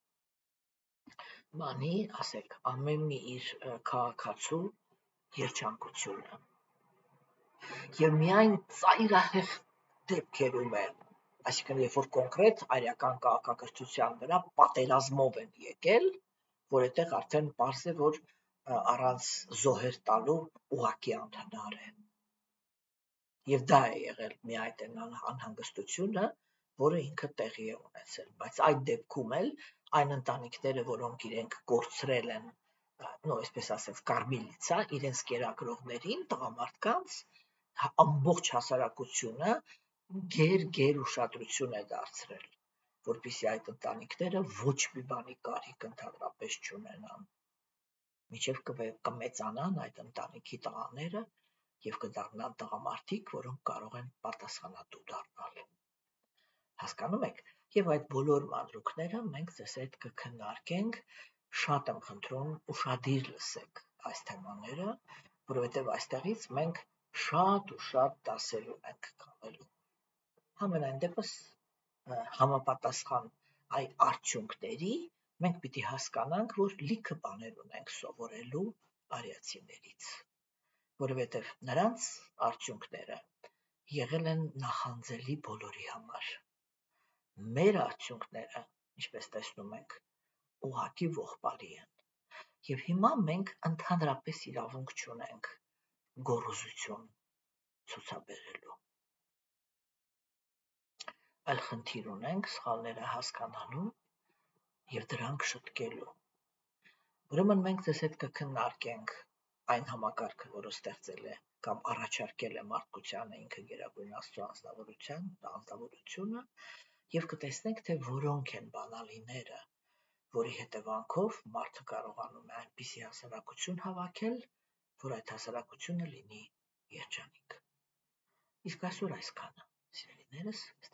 բանի, ասեք, ամեն մի իր քաղաքացու երջանկությունը։ Եվ միայն ծայրահեղ դեպքերում է, այսինքն երբ որ կոնկրետ արիական քաղաքակրթության վրա պատերազմով են եկել, որ այդտեղ արդեն պարզ է, որ առանց զոհեր տալու ուղղակի անհնար է։ Եվ դա է եղել միայն անհանգստությունը, որը ինքը տեղի է ունեցել, բայց այդ դեպքում էլ այն ընտանիքները, որոնք իրենք կորցրել են, նո, այսպես ասած, կարմիլիցա, իրենց կերակրողներին, տղամարդկանց, ամբողջ հասարակությունը գեր-գեր ուշադրություն է դարձրել, որպեսզի այդ ընտանիքները ոչ մի բանի կարիք ընդհանրապես չունենան, մինչև կմեծանան այդ ընտանիքի տղաները եւ կդառնան տղամարդիկ, որոնք կարող են պատասխանատու դառնալ։ Հասկանում եք, եւ այդ բոլոր մանրուքները մենք ձեզ հետ կքննարկենք, շատ եմ խնդրում ուշադիր լսեք այս թեմաները, որովհետեւ այստեղից մենք շատ ու շատ դասելու ենք քաղելու։ Համենայն դեպս համապատասխան այդ արդյունքների մենք պիտի հասկանանք, որ լիքը բաներ ունենք սովորելու արիացիներից, որովհետև նրանց արդյունքները եղել են նախանձելի բոլորի համար։ Մեր արդյունքները, ինչպես տեսնում ենք, ուղղակի ողբալի են։ Եվ հիմա մենք ընդհանրապես իրավունք չունենք գոռոզություն ցուցաբերելու։ Այլ խնդիր ունենք սխալները հասկանալու եւ դրանք շտկելու։ Ուրեմն մենք ձեզ հետ կքննարկենք այն համակարգը, որը ստեղծել է կամ առաջարկել է մարդկությանը ինքը Գերագույն Աստծո անձնավորության, անձնավորությունը, եւ կտեսնենք, թե որոնք են բանալիները, որի հետևանքով մարդը կարողանում է այնպիսի հասարակություն հավաքել, որ այդ հասարակությունը լինի երջանիկ։ Իսկ այսօր այսքանը, սիրելիներս,